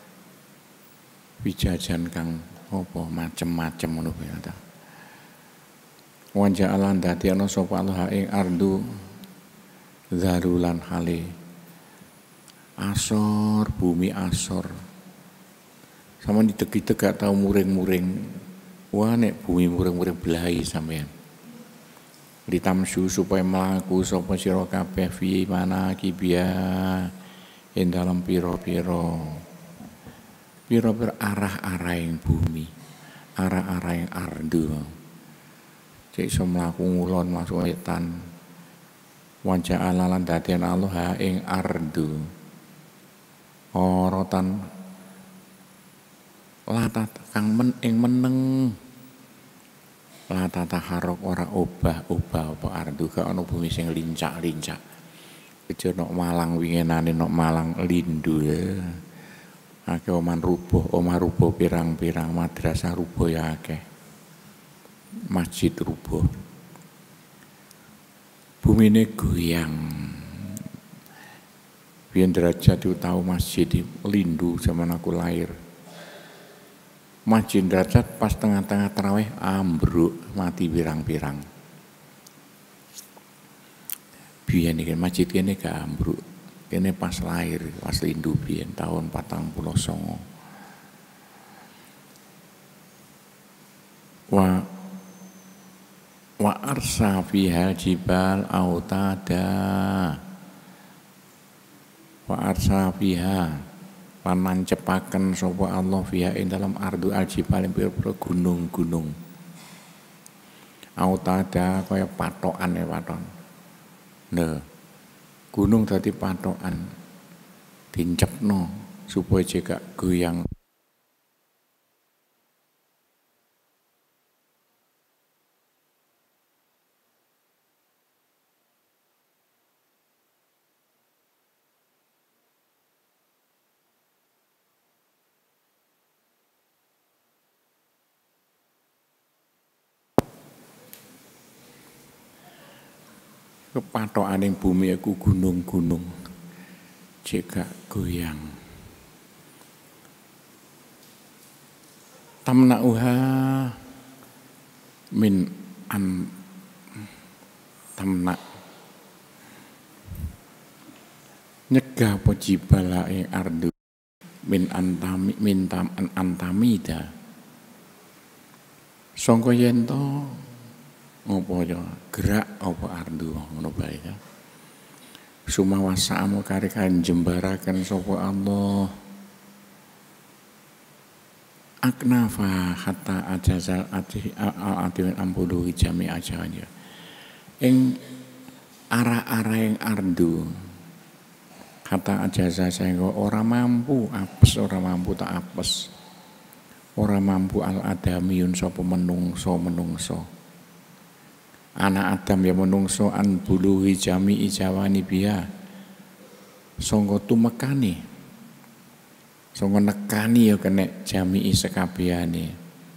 fijajan kang apa macem-macem ngono kuwi ta wanja alan dadi ana sapa Allah ing ardu zarulan hale asor bumi asor sama dideg-deg gak tau muring-muring wah nek bumi muring-muring belahi sampean ditamsu supaya melaku sapa sira kabeh fi mana kibia ing dalam pira-pira pira-pira arah-arah ing bumi arah-arah ing ardu cek iso mlaku ngulon masuk wetan wajah alalan dadian Allah ing ardu orotan latat kang men ing meneng latata harok ora obah-obah apa ardu gak ana bumi sing lincak-lincak kejo nok Malang winginane nok Malang lindu ya akeh oman rubuh omah rubuh pirang-pirang madrasah rubuh ya akeh masjid rubuh bumine goyang biyen derajat itu tahu masjid di lindu zaman aku lahir masjid derajat pas tengah-tengah tarawih ambruk mati pirang-pirang biyen iki masjid kene gak ambruk kene pas lahir pas lindu biyen tahun patang puluh songo wa wa arsa fiha jibal autada wa arsa fiha lan nancepaken sapa Allah fiha ing dalam ardu aljibal pira-pira gunung-gunung autada kaya patokan ya paton nah gunung dadi patokan dincepno supaya jeka goyang kepatokan ing bumi iku gunung-gunung jeka goyang tamnauha min an tamna nyegah apa jibala ing ardu min antami min tam an antamida sangka yen to apa ya gerak apa ardu ngono bae ya sumawasamu karikan jembaraken sapa Allah aknafa hatta ajazal ati al-ati ampulu jami ajanya ing arah-arah ing ardu kata ajaza sehingga ora mampu apes ora mampu tak apes ora mampu al-adamiyun sapa menungso menungso anak Adam ya menungso an buluhi jami ijawani biya sangka tumekani sangka nekani ya kena jami sekabehane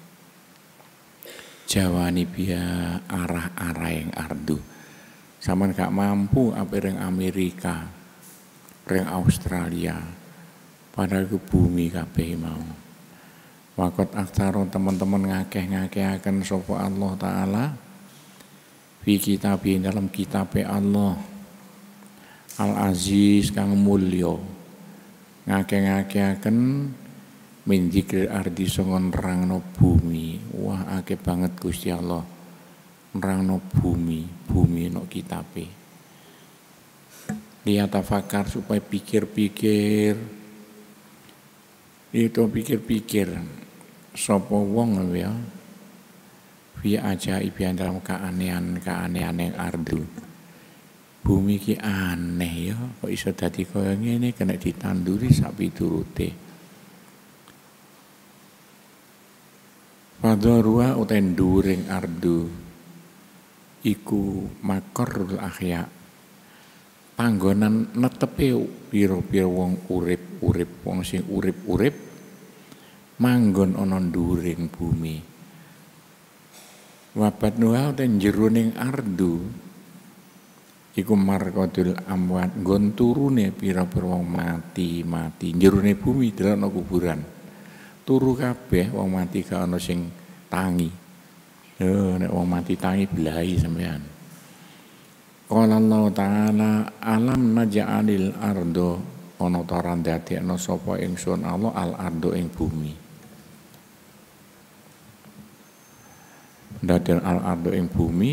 jawani biya arah-arah yang ardu sampean gak mampu apa ring Amerika ring Australia padahal ke bumi kabeh mau wakot aksaro teman-teman ngakeh-ngakehaken sapa Allah taala fi kitabi dalam kitab Allah Al-Aziz kang mulya ngake-ngakeaken min dzikril ardi sanga nerangno bumi wah akeh banget Gusti Allah nerangno bumi bumi no kitabe dia tafakar supaya pikir-pikir itu pikir-pikir sapa wong ya fi ajaib dalam keanehan-keanehan yang ardu bumi ki aneh ya, kok iso dadi kaya ngene kena ditanduri sak piturute. Fadharwa utai nduring ardu iku makorul ahya, panggonan netepe pira-pira wong urip-urip, wong sing urip-urip manggon ana nduring bumi. Wabat nuha utai jeroning ardu iku marqadul amwat, nggon turune pira-pira wong mati-mati jerone bumi delokno kuburan. Turu kabeh wong mati gak ana sing tangi. Yo nek wong mati tangi belahi sampean. Qala Allah taala alam naj'alil ardo, ana ta ora ndadekno sapa ingsun Allah al ardo ing bumi. Ndadekno al ardo ing bumi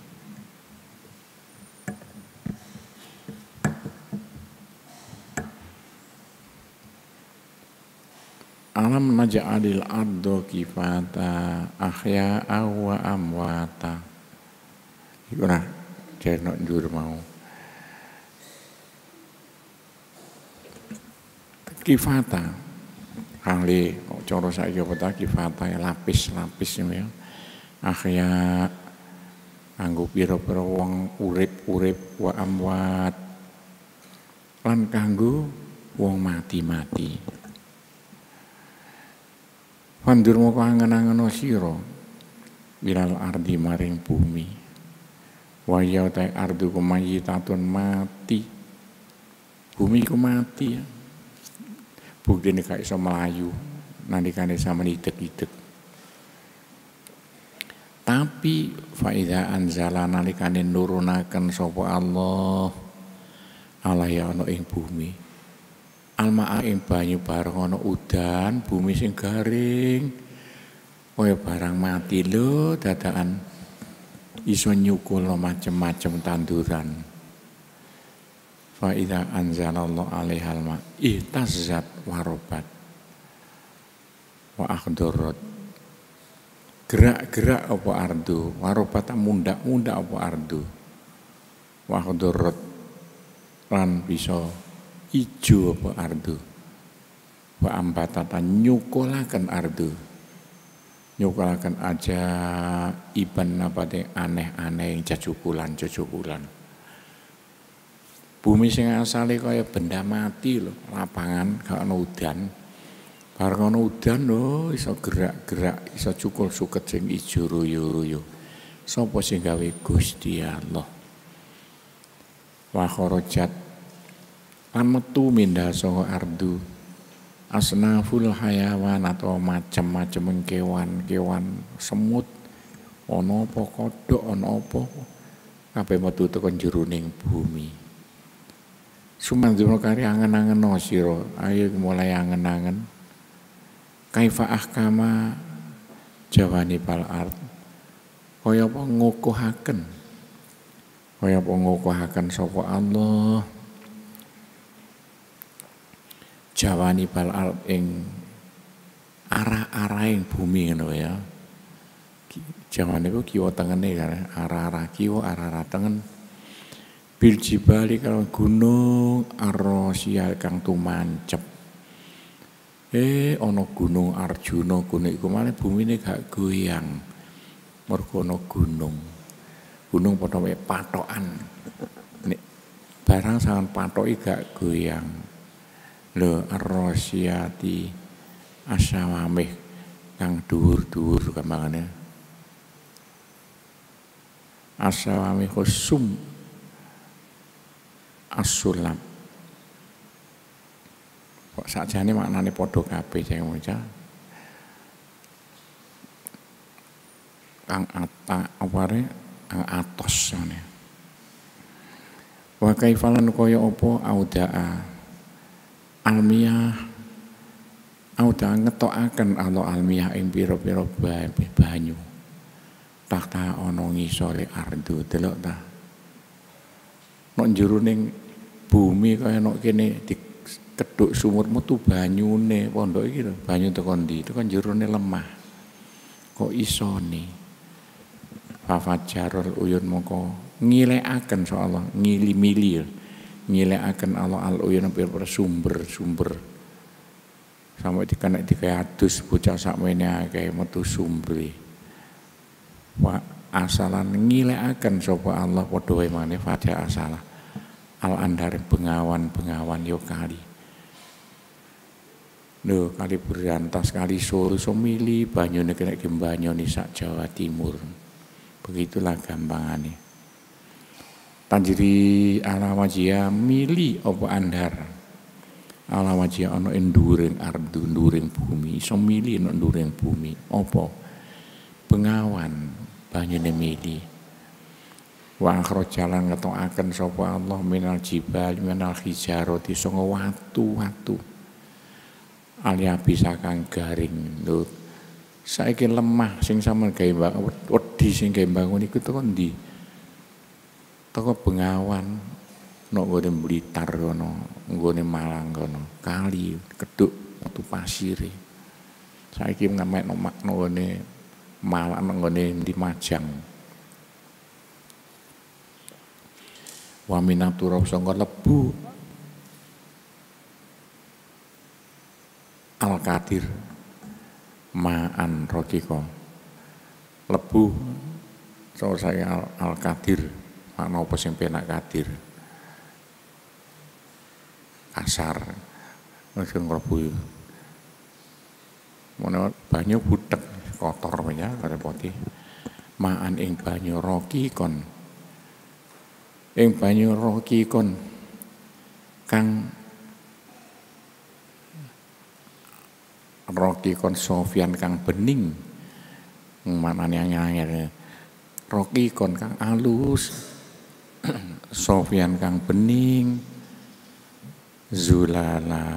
alam naj'alil ardo kifata ahya'a wa amwata. Iku nah jerno ndur mau. Kifata kali cara saiki apa ta kifata ya lapis-lapis ya. Ahya anggo pira-pira wong urip-urip wa amwat lan kanggo wong mati-mati. Pandur moko angen-angen sira bilal ardi maring bumi. Wa ya ta ardu kumayitatun mati. Bumi ku mati ya. Buktine gak iso melayu nalikane sampeyan idek-idek. Tapi faida anzala nalikane nurunaken sapa Allah ala ya ana ing bumi. Almaa ing banyu bareng ana udan, bumi sing garing. Kaya barang mati lho dadakan iso nyukul macem-macem tanduran. Fa idza anzalallahu alaihal ma ihtazzat warobat wa akhdarat. Gerak-gerak apa ardu, warobat mundak-mundak apa ardu. Wa akhdarat lan bisa ijo apa ardu. Wa ambatatan nyukulaken ardu, nyukulaken aja iban napate aneh-aneh jajukulan-jajukulan. Bumi sing asale kaya benda mati lho, lapangan gak ana udan. Bareng ana udan lho iso gerak-gerak, iso cukul suket sing ijo royo-royo. Sapa sing gawe? Gusti Allah. Wa kharajat lan metu mindah saka ardu asnaful hayawan atau macam-macam kewan-kewan semut ana apa kodhok ana apa kabeh metu teko jeroning bumi. Sumandura kari angen-angen sira, ayo mulai angen-angen kaifa ahkama jawani pal ard, kaya apa ngukuhaken kaya apa ngukuhaken sapa Allah jawani bal ard ing arah-arah ing bumi ngono ya. Jawane ku kiwa tengene kan, arah-arah kiwa arah-arah tengen. Bil jibali kalau gunung Arrosia kang tumancep. Eh ana gunung Arjuna, gunung iku malah bumine gak goyang. Mergo ana gunung. Gunung padha wae patokan. Nek barang sangan patoki gak goyang. Lho arrosyati asyawamih kang dhuwur-dhuwur kembangane. Asyawamih khusum as-sulam. Kok sakjane maknane padha kabeh sing maca. Kang ata apare kang atos ngene. Wa kaifalan kaya apa audaa almiyah auda ngetokaken Allah almiyah ing pira-pira banyu tahta ana ngisore ardu delok ta nek jeroning bumi kaya nek kene dikedhuk sumur metu banyune pondok iki lho banyu teko ndi teko jerone lemah kok isone fafajarul uyun moko ngilekaken so Allah ngili-mili ngilekaken Allah al-uyun pira sumber-sumber sampai dikenek dikayatus bocah sakmene akeh metu sumbere wa asalan ngilekaken sapa Allah padha wae maneh fadha asalah al-andar bengawan-bengawan yo kali lho kali berantas kali sore so mili banyune kena gembanyoni sak Jawa Timur begitulah gampangane tanjiri ala wajia mili apa andar ala wajia ana ing nduring ardu nduring bumi iso mili ana nduring bumi apa bengawan banyune mili wa akhrajalan ngetokaken sapa Allah minal jibal minal hijarati sanga watu-watu alia bisa kang garing lho saiki lemah sing sampean gawe wedi sing gawe bangun iku teko ndi teko bengawan nek nggone Blitar kono nggone Malang kono kali keduk watu pasire saiki ngamek nek nggone Malang nggone ndi Majang wa minaturab sanga lebu Al-Qadir ma'an rokiko lebu so saya Al-Qadir makna apa sing penak kadir kasar sing lebu menawa banyu butek kotor ya repoti ma'an ing banyu rokikon ing banyu rokikon kang Roki kon Sofyan kang bening manane angel Roki kon kang alus Sofyan kang bening Zulala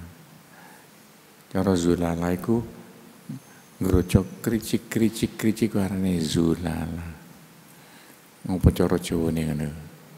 cara Zulala iku ngrocok kricik-kricik-kricik warane Zulala ngopo cara Jawane ngono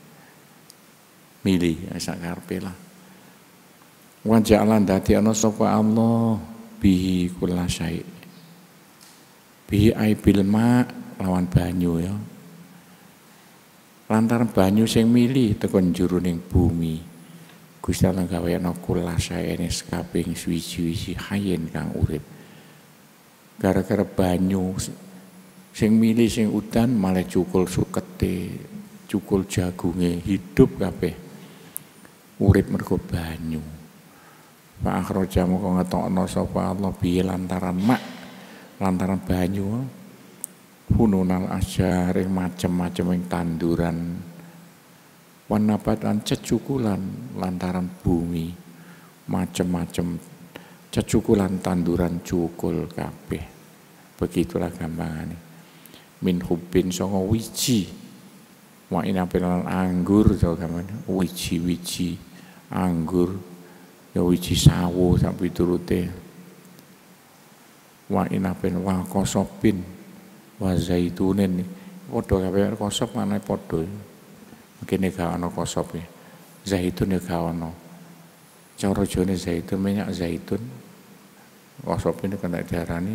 milih sak karepe lah wajah lan dadi ana sapa Allah bihi kula syai bihi aibil ma lawan banyu ya lantaran banyu sing mili tekan juruning bumi Gusti Allah gawe ana kula syai ning sakabeh suwi-suwi hayen kang urip gara-gara banyu sing mili sing udan malah cukul sukete cukul jagunge hidup kabeh urip mergo banyu Pak akhrojamu kok ngetokno sapa Allah biye lantaran mak lantaran banyu hununal asyar macem-macem ing tanduran wanabatan cecukulan lantaran bumi macem-macem cecukulan tanduran cukul kabeh begitulah gampangane min hubbin sanga wiji wa inapilan anggur to gampangane wiji-wiji anggur ya wiji sawo sak piturute wa inapen wa kosopin wa zaitunin padha kabeh kosop manane padha mungkin gak ana kosop ya zaitun ya gak ana cara jane zaitun minyak zaitun kosop ini kena diarani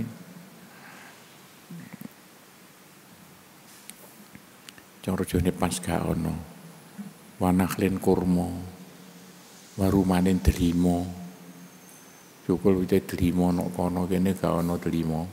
cara jane pas gak ana wa nakhlin kurma warumanin delimo cukul wite delimo nok kono kene gak ana delimo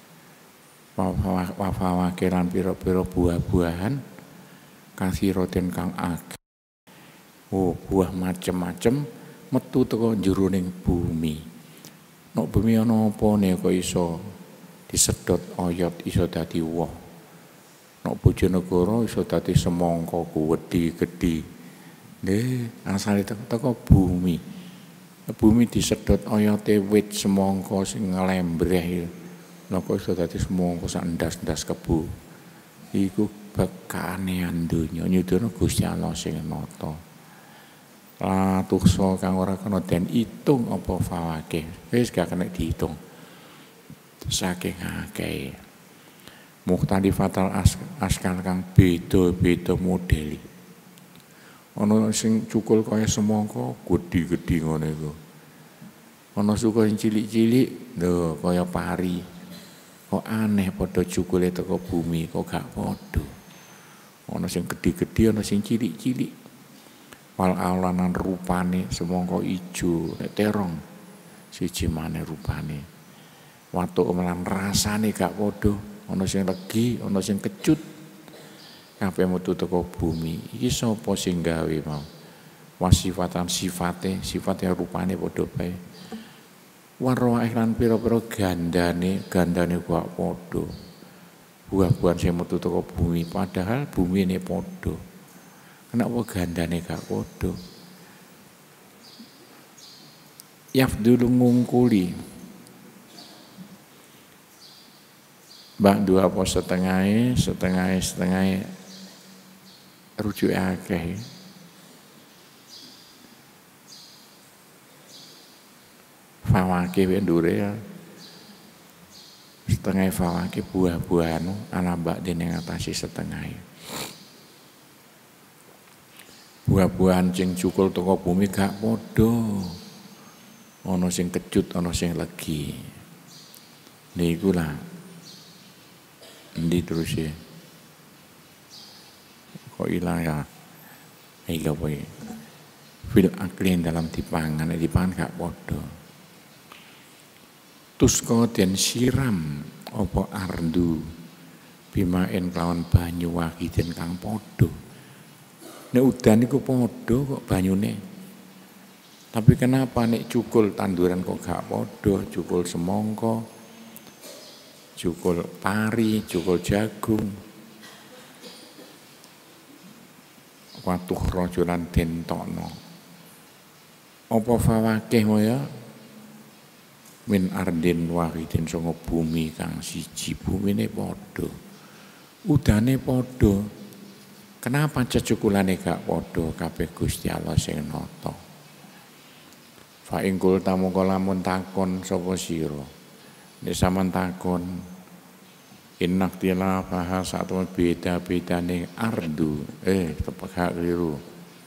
wafawakelan pira-pira buah-buahan kasiroten kang akeh oh buah macem-macem metu teko jeroning bumi nok bumi ana apane kok iso disedot oyot iso dadi woh nok Bojonegoro iso dadi semangka gedhi-gedhi Nggih, asale teko bumi. Bumi disedot oyote wit semangka sing nglembreh. Lha kok iso dadi semangka sak ndas-ndas kebo. Iku bekanean donya nyudono Gusti Allah sing nata. La tukso kang ora kena den itung apa fawake. Wis gak kena diitung. Saking akeh. Muhtalifatal askal kang beda-beda modeli. Ana sing cukul kaya semangka gedhi-gedhi ngono iku. Ana suka sing cilik-cilik lho kaya pari. Kok aneh padha cukule teko bumi kok gak padha. ana sing gedhe-gedhe ana sing cilik-cilik. Wal aulanan rupane semangka ijo nek terong siji maneh rupane. Watuk lan rasane gak padha, ana sing legi, ana sing kecut. Kabeh metu teko bumi. Iki sapa sing gawe mau? Wasifatan sifate, sifate rupane padha bae. Warwa iklan pira-pira gandane, gandane gak padha. Buah-buahan sing metu teko bumi padahal bumi ini padha. Kenapa gandane gak padha? Yafdulu ngungkuli. Mbak dua apa setengahnya, setengahnya, setengahnya rujuk akeh. Fawake ndure ya. Setengah fawake buah-buahan ana mbak dene ngatasi setengahnya. Buah-buahan sing cukul teko bumi gak padha. Ana sing kecut, ana sing legi. Niku lah. Endi terus ya? Kok ilang ya? Iki apa iki? Fil akli dalam dipangan, dipangan gak padha. Tusko den siram apa ardu bimaen kelawan banyu wahiden kang padha. Nek udan iku padha kok banyune. Tapi kenapa nek cukul tanduran kok gak padha, cukul semangka, cukul pari, cukul jagung. Watuh rajulan dentokno. Apa fawakih moya? Min ardin wahidin sanga bumi kang siji, bumine padha. Udane padha. Kenapa cecukulane gak padha? Kabeh Gusti Allah sing nata. Fa ing kul tamu lamun takon sapa sira. Nek sampean takon innak tila bahas satu beda-bedane ardu. Eh, tepak gak keliru.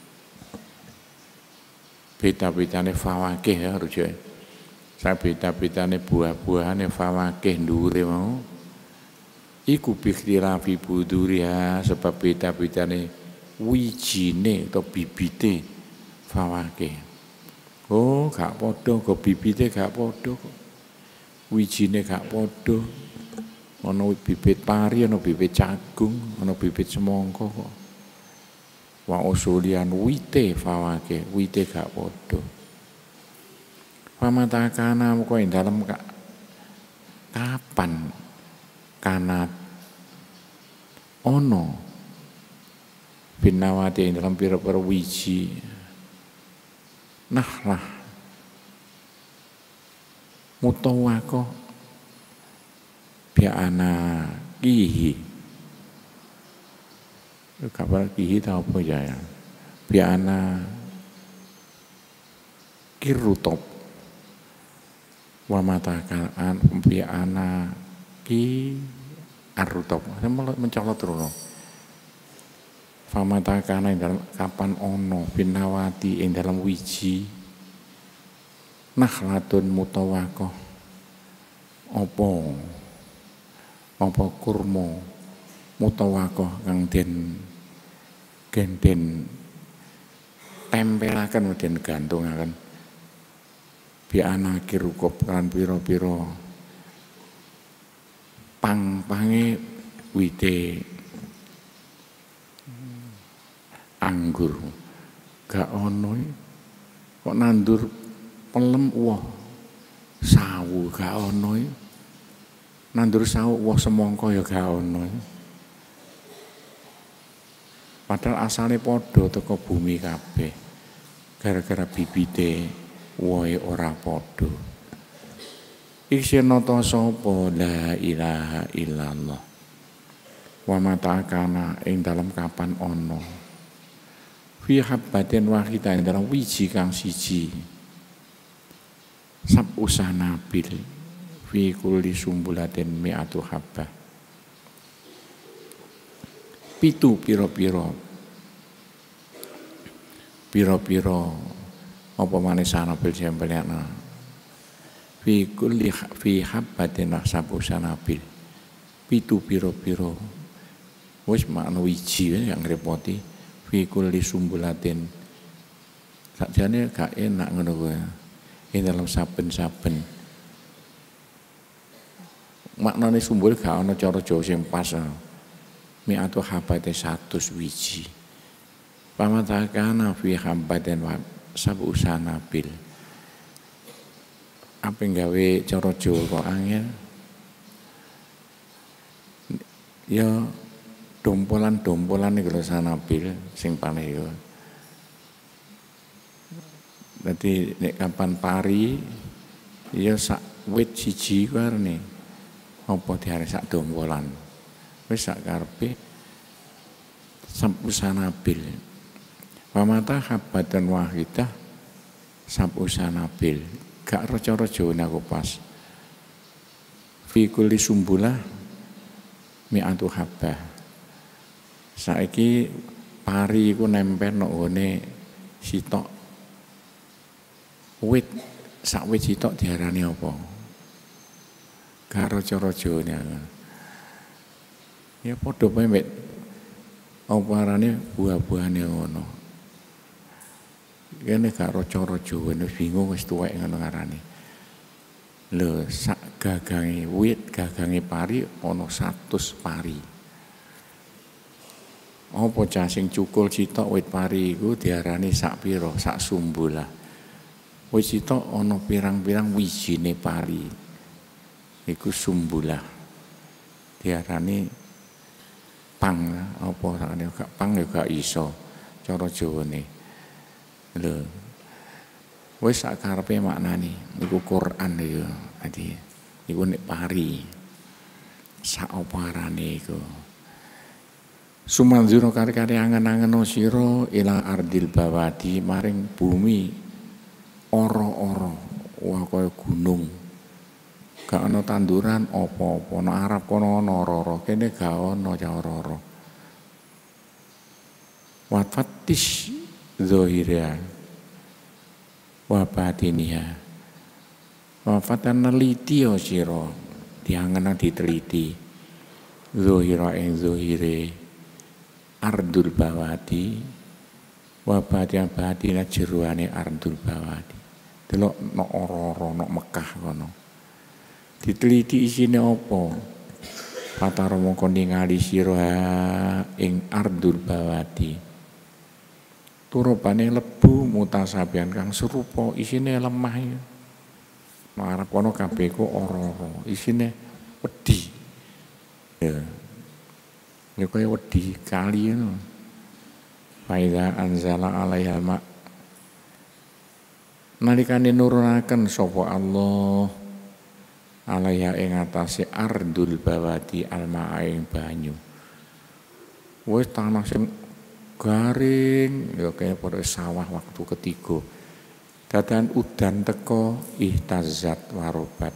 Beda-bedane fawakih ya rujuk. Saya beda-bedane buah-buahane fawakih ndure mau. Iku bikhtilafi buduriha sebab beda-bedane wijine atau bibite fawakih. Oh, gak padha kok bibite gak padha kok. Wijine gak padha. Ana bibit pari, ana bibit jagung, ana bibit semangka kok. Wa usulian wite fawake, wite gak padha. Pamatakana kok ing dalem kapan kanat ono binawati ing dalam pira-pira wiji nahlah mutawako bi'ana kihi. Kabar kihi tahu apa ya? Bi'ana kirutop wa matakaan bi'ana ki arutop. Saya mau mencolot terus. Famatakana ing dalam kapan ono binawati ing dalam wiji nakhlatun mutawakoh opo apa kurma mutawakoh kang den genten tempelaken den gantungaken bi anake rukup kan pira-pira pang-pange wite anggur gak ono kok nandur pelem wah sawu gak ono nandur sawu wah semangka ya gak ono padahal asale padha teko bumi kabeh gara-gara bibite wohe ora padha iki nata sapa la ilaha illallah wa matakana ing dalam kapan ono fi habbatin wahidatin dalam wiji kang siji sab usanabil fi kulli sumbulatin mi'atu habbah pitu piro-piro piro-piro apa maneh sanabil sembelana fi kulli fi habbatin sab usanabil pitu piro-piro Wis makna wiji yang ngrepoti fi kulli sumbulatin. Sakjane gak enak ngono kuwi. Ing dalam saben-saben. Maknane sumbul gak ana cara Jawa sing pas. Mi atu habate satu wiji. Pamatakana fi habaten wa sabu sanabil. Apa gawe cara Jawa kok angel? Ya dompolan-dompolan iki lho sanabil sing paling iku. Dadi nek kapan pari ya sak wit siji warne apa diare sak dompolan. Wis sak karepe sabu sanabil. Pamata habatan wahidah sabu sanabil. Gak reca-reca aku pas. Fi kulli sumbulah mi'atu habbah. Saiki pari iku nempel nang ngone sitok wit, sak wit sitok diarani apa? Gak reca-recane. Ya padha bae mek apa arane buah-buahane ngono. Kene gak reca-reca wis bingung wis tuwek ngono ngarane. Lho sak gagange wit, gagange pari ana satus pari. Apa cah sing cukul sitok wit pari iku diarani sak pira? Sak sumbulah. Wit sitok ana pirang-pirang wijine pari. Iku sumbulah. Diarani pang apa sakane gak pang ya gak iso cara Jawane. Lho. Wis sak karepe maknane iku Quran ya. Dadi iku nek pari sak apa arane iku. Sumanzura kare-kare angen-angen sira ila ardil bawadi maring bumi ora-ora wah kaya gunung. Gak ana tanduran apa-apa, ana Arab kono ana ora-ora, kene gak ana ya ora-ora. Wa fattish zahira wa batiniha. Wa fatana liti sira diangen diteliti. Zahira ing zahire ardul bawadi wa batin batina jeroane ardul bawadi. Delok no ora-ora no Mekah kono. Diteliti isine apa? Patara mongko ningali sira ing ardul bawadi. Turupane lebu mutasabian kang serupa isine lemah ya. Marep kono kabeh ku ora-ora, isine wedi. Ya. Ya kaya wedi kali ngono. Faida anzala alaiha ma. Nalikane nurunaken sapa Allah alaiha ing atase ardul bawadi alma ing banyu. Wis tanah sing garing ya kaya pada sawah waktu ketiga. Dadan udan teko ihtazat warobat.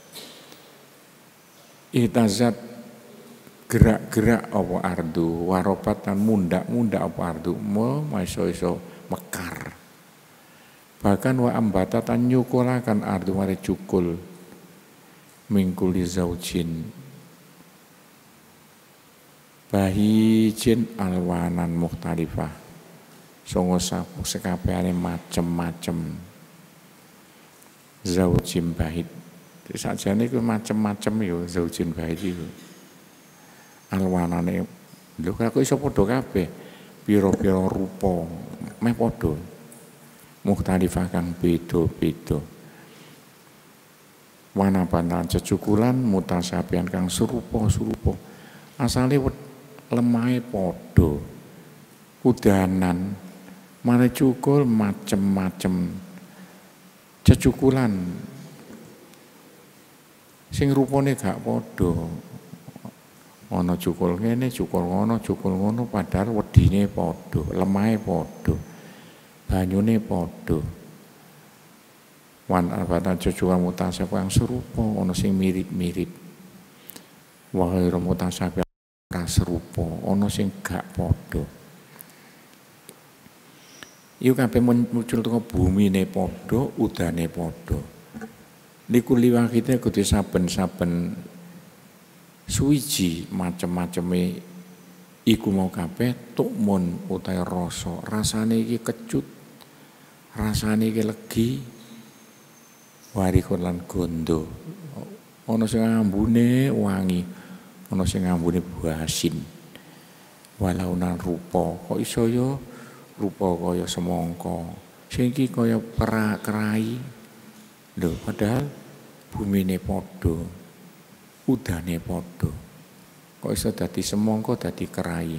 Ihtazat gerak-gerak apa ardu warobat dan mundak-mundak apa ardu mo iso-iso mekar. Bahkan wa ambata tan nyukulakan ardu mari cukul mingkuli zaujin bahijin alwanan mukhtalifah songo sapu sekabehane macem-macem zaujin bahid. Sakjane iku macem-macem yo zaujin bahid iku. Alwanane lho kok iso padha kabeh. Pira-pira rupa meh padha. Mukhtalifah kang beda-beda. Wana bantan cecukulan mutasabian kang serupa-serupa. Asale lemahe padha. Udanan mare cukul macem-macem. Cecukulan sing rupane gak padha. Ana cukul kene, cukul ngono, cukul ngono padahal wedine padha, lemahe padha. Banyune padha. Wan arbatan cucukan mutasab yang serupa, ana sing mirip-mirip. Wa ghairu mutasab ora serupa, ana sing gak padha. Iku kabeh muncul teko bumine padha, udane padha. Niku liwakite kudu saben-saben suwiji macem-maceme iku mau kabeh tukmun utai rasa, rasane iki kecut, rasane iki legi, warikun lan gondo. Ana sing ambune wangi, ana sing ambune buasin. Walaunan rupa, kok iso yo rupa kaya semangka. Sing iki kaya perak kerai. Lho, padahal bumine padha, udane padha. Kok iso dadi semangka dadi kerai.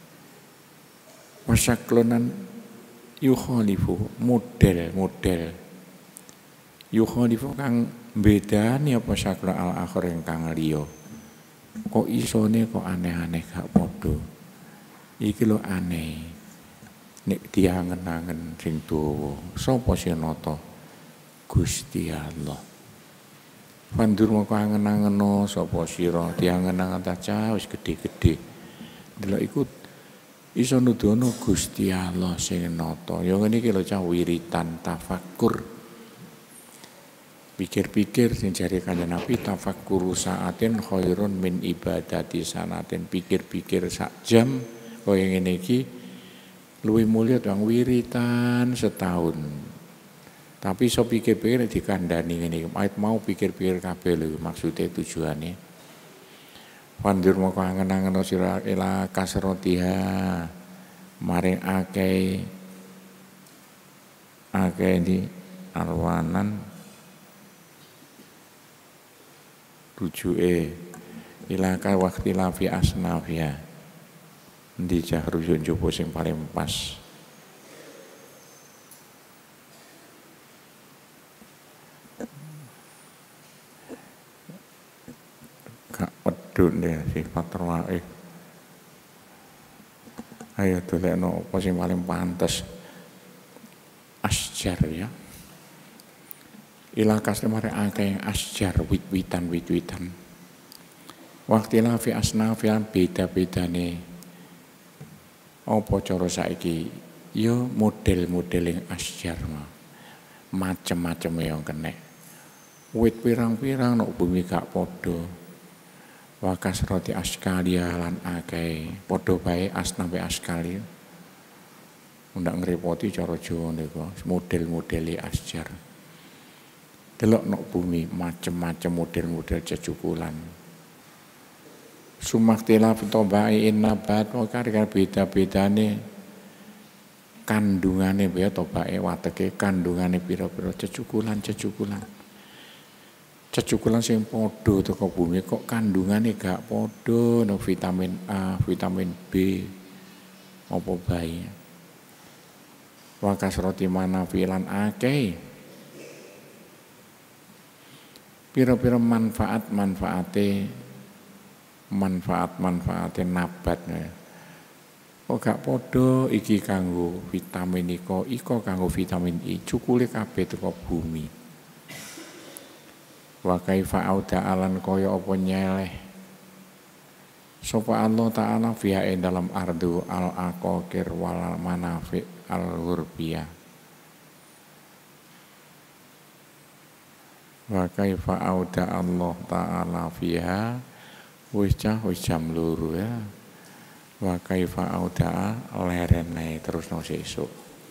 Wasaklonan yukhalifu model-model. Yukhalifu kang bedani apa saklo al-akhir kang liya. Kok isone kok aneh-aneh gak padha. Iki lho aneh. Nek diangen-angen sing dawa, sapa sing nata? Gusti Allah. Pandur moko angen-angeno sapa sira? Diangen-angen ta cah wis gedhe-gedhe. Delok iku iso nuduhno Gusti Allah sing nata. Ya ngene iki lho cah wiritan tafakkur. Pikir-pikir sing jare Kanjeng Nabi tafakkuru saatin khairun min ibadati sanatin. Pikir-pikir sak jam kaya ngene iki luwih mulya timbang wiritan setahun. Tapi iso pikir-pikir dikandani ngene iki. Mau pikir-pikir kabeh lho maksude tujuane. Pandur moko angen-angen sira ila kasrotiha maring akeh akeh di arwanan rujuke ilaka waktu lafi asnafia di jahru jopo sing paling pas. Kak pedun deh sifat terwae. Ayo dolekno apa sing paling pantes. Asjar ya. Ilakas mare akeh asjar wit-witan wit-witan. Waktilah fi asnafian beda-bedane. Apa cara saiki? Yo model-modeling asjar mah. Macem-macem yang kena. Wit pirang-pirang nok bumi gak padha. Wakas roti askalia lan akeh padha bae asnafe askali. Ndak ngrepoti cara Jawa niku model-modele asjar. Delok nok bumi macem-macem model-model cecukulan. Sumaktila tobai nabat karo beda-bedane kandungane ya tobae wateke kandungane pira-pira cecukulan-cecukulan. Cecukulan sing padha teko bumi kok kandungane gak padha no vitamin A, vitamin B apa bae. Wakas roti manafilan akeh. Pira-pira manfaat-manfaate manfaat-manfaate nabat ya. Kok gak padha iki kanggo vitamin iko, iko kanggo vitamin I, cukule kabeh teko bumi. Wa kaifa auda alan kaya apa nyeleh. Sapa Allah Ta'ala fiha dalam ardu al-aqaqir wal manafi al-hurbiyah. Wa kaifa auda Allah Ta'ala fiha wis cah wis jam loro ya. Wa kaifa auda lerene terus no sesuk.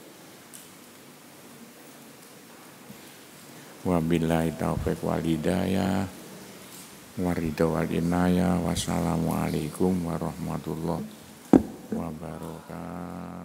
Wa billahi taufiq wal hidayah wa ridha wal inayah. Wassalamualaikum warahmatullahi wabarakatuh.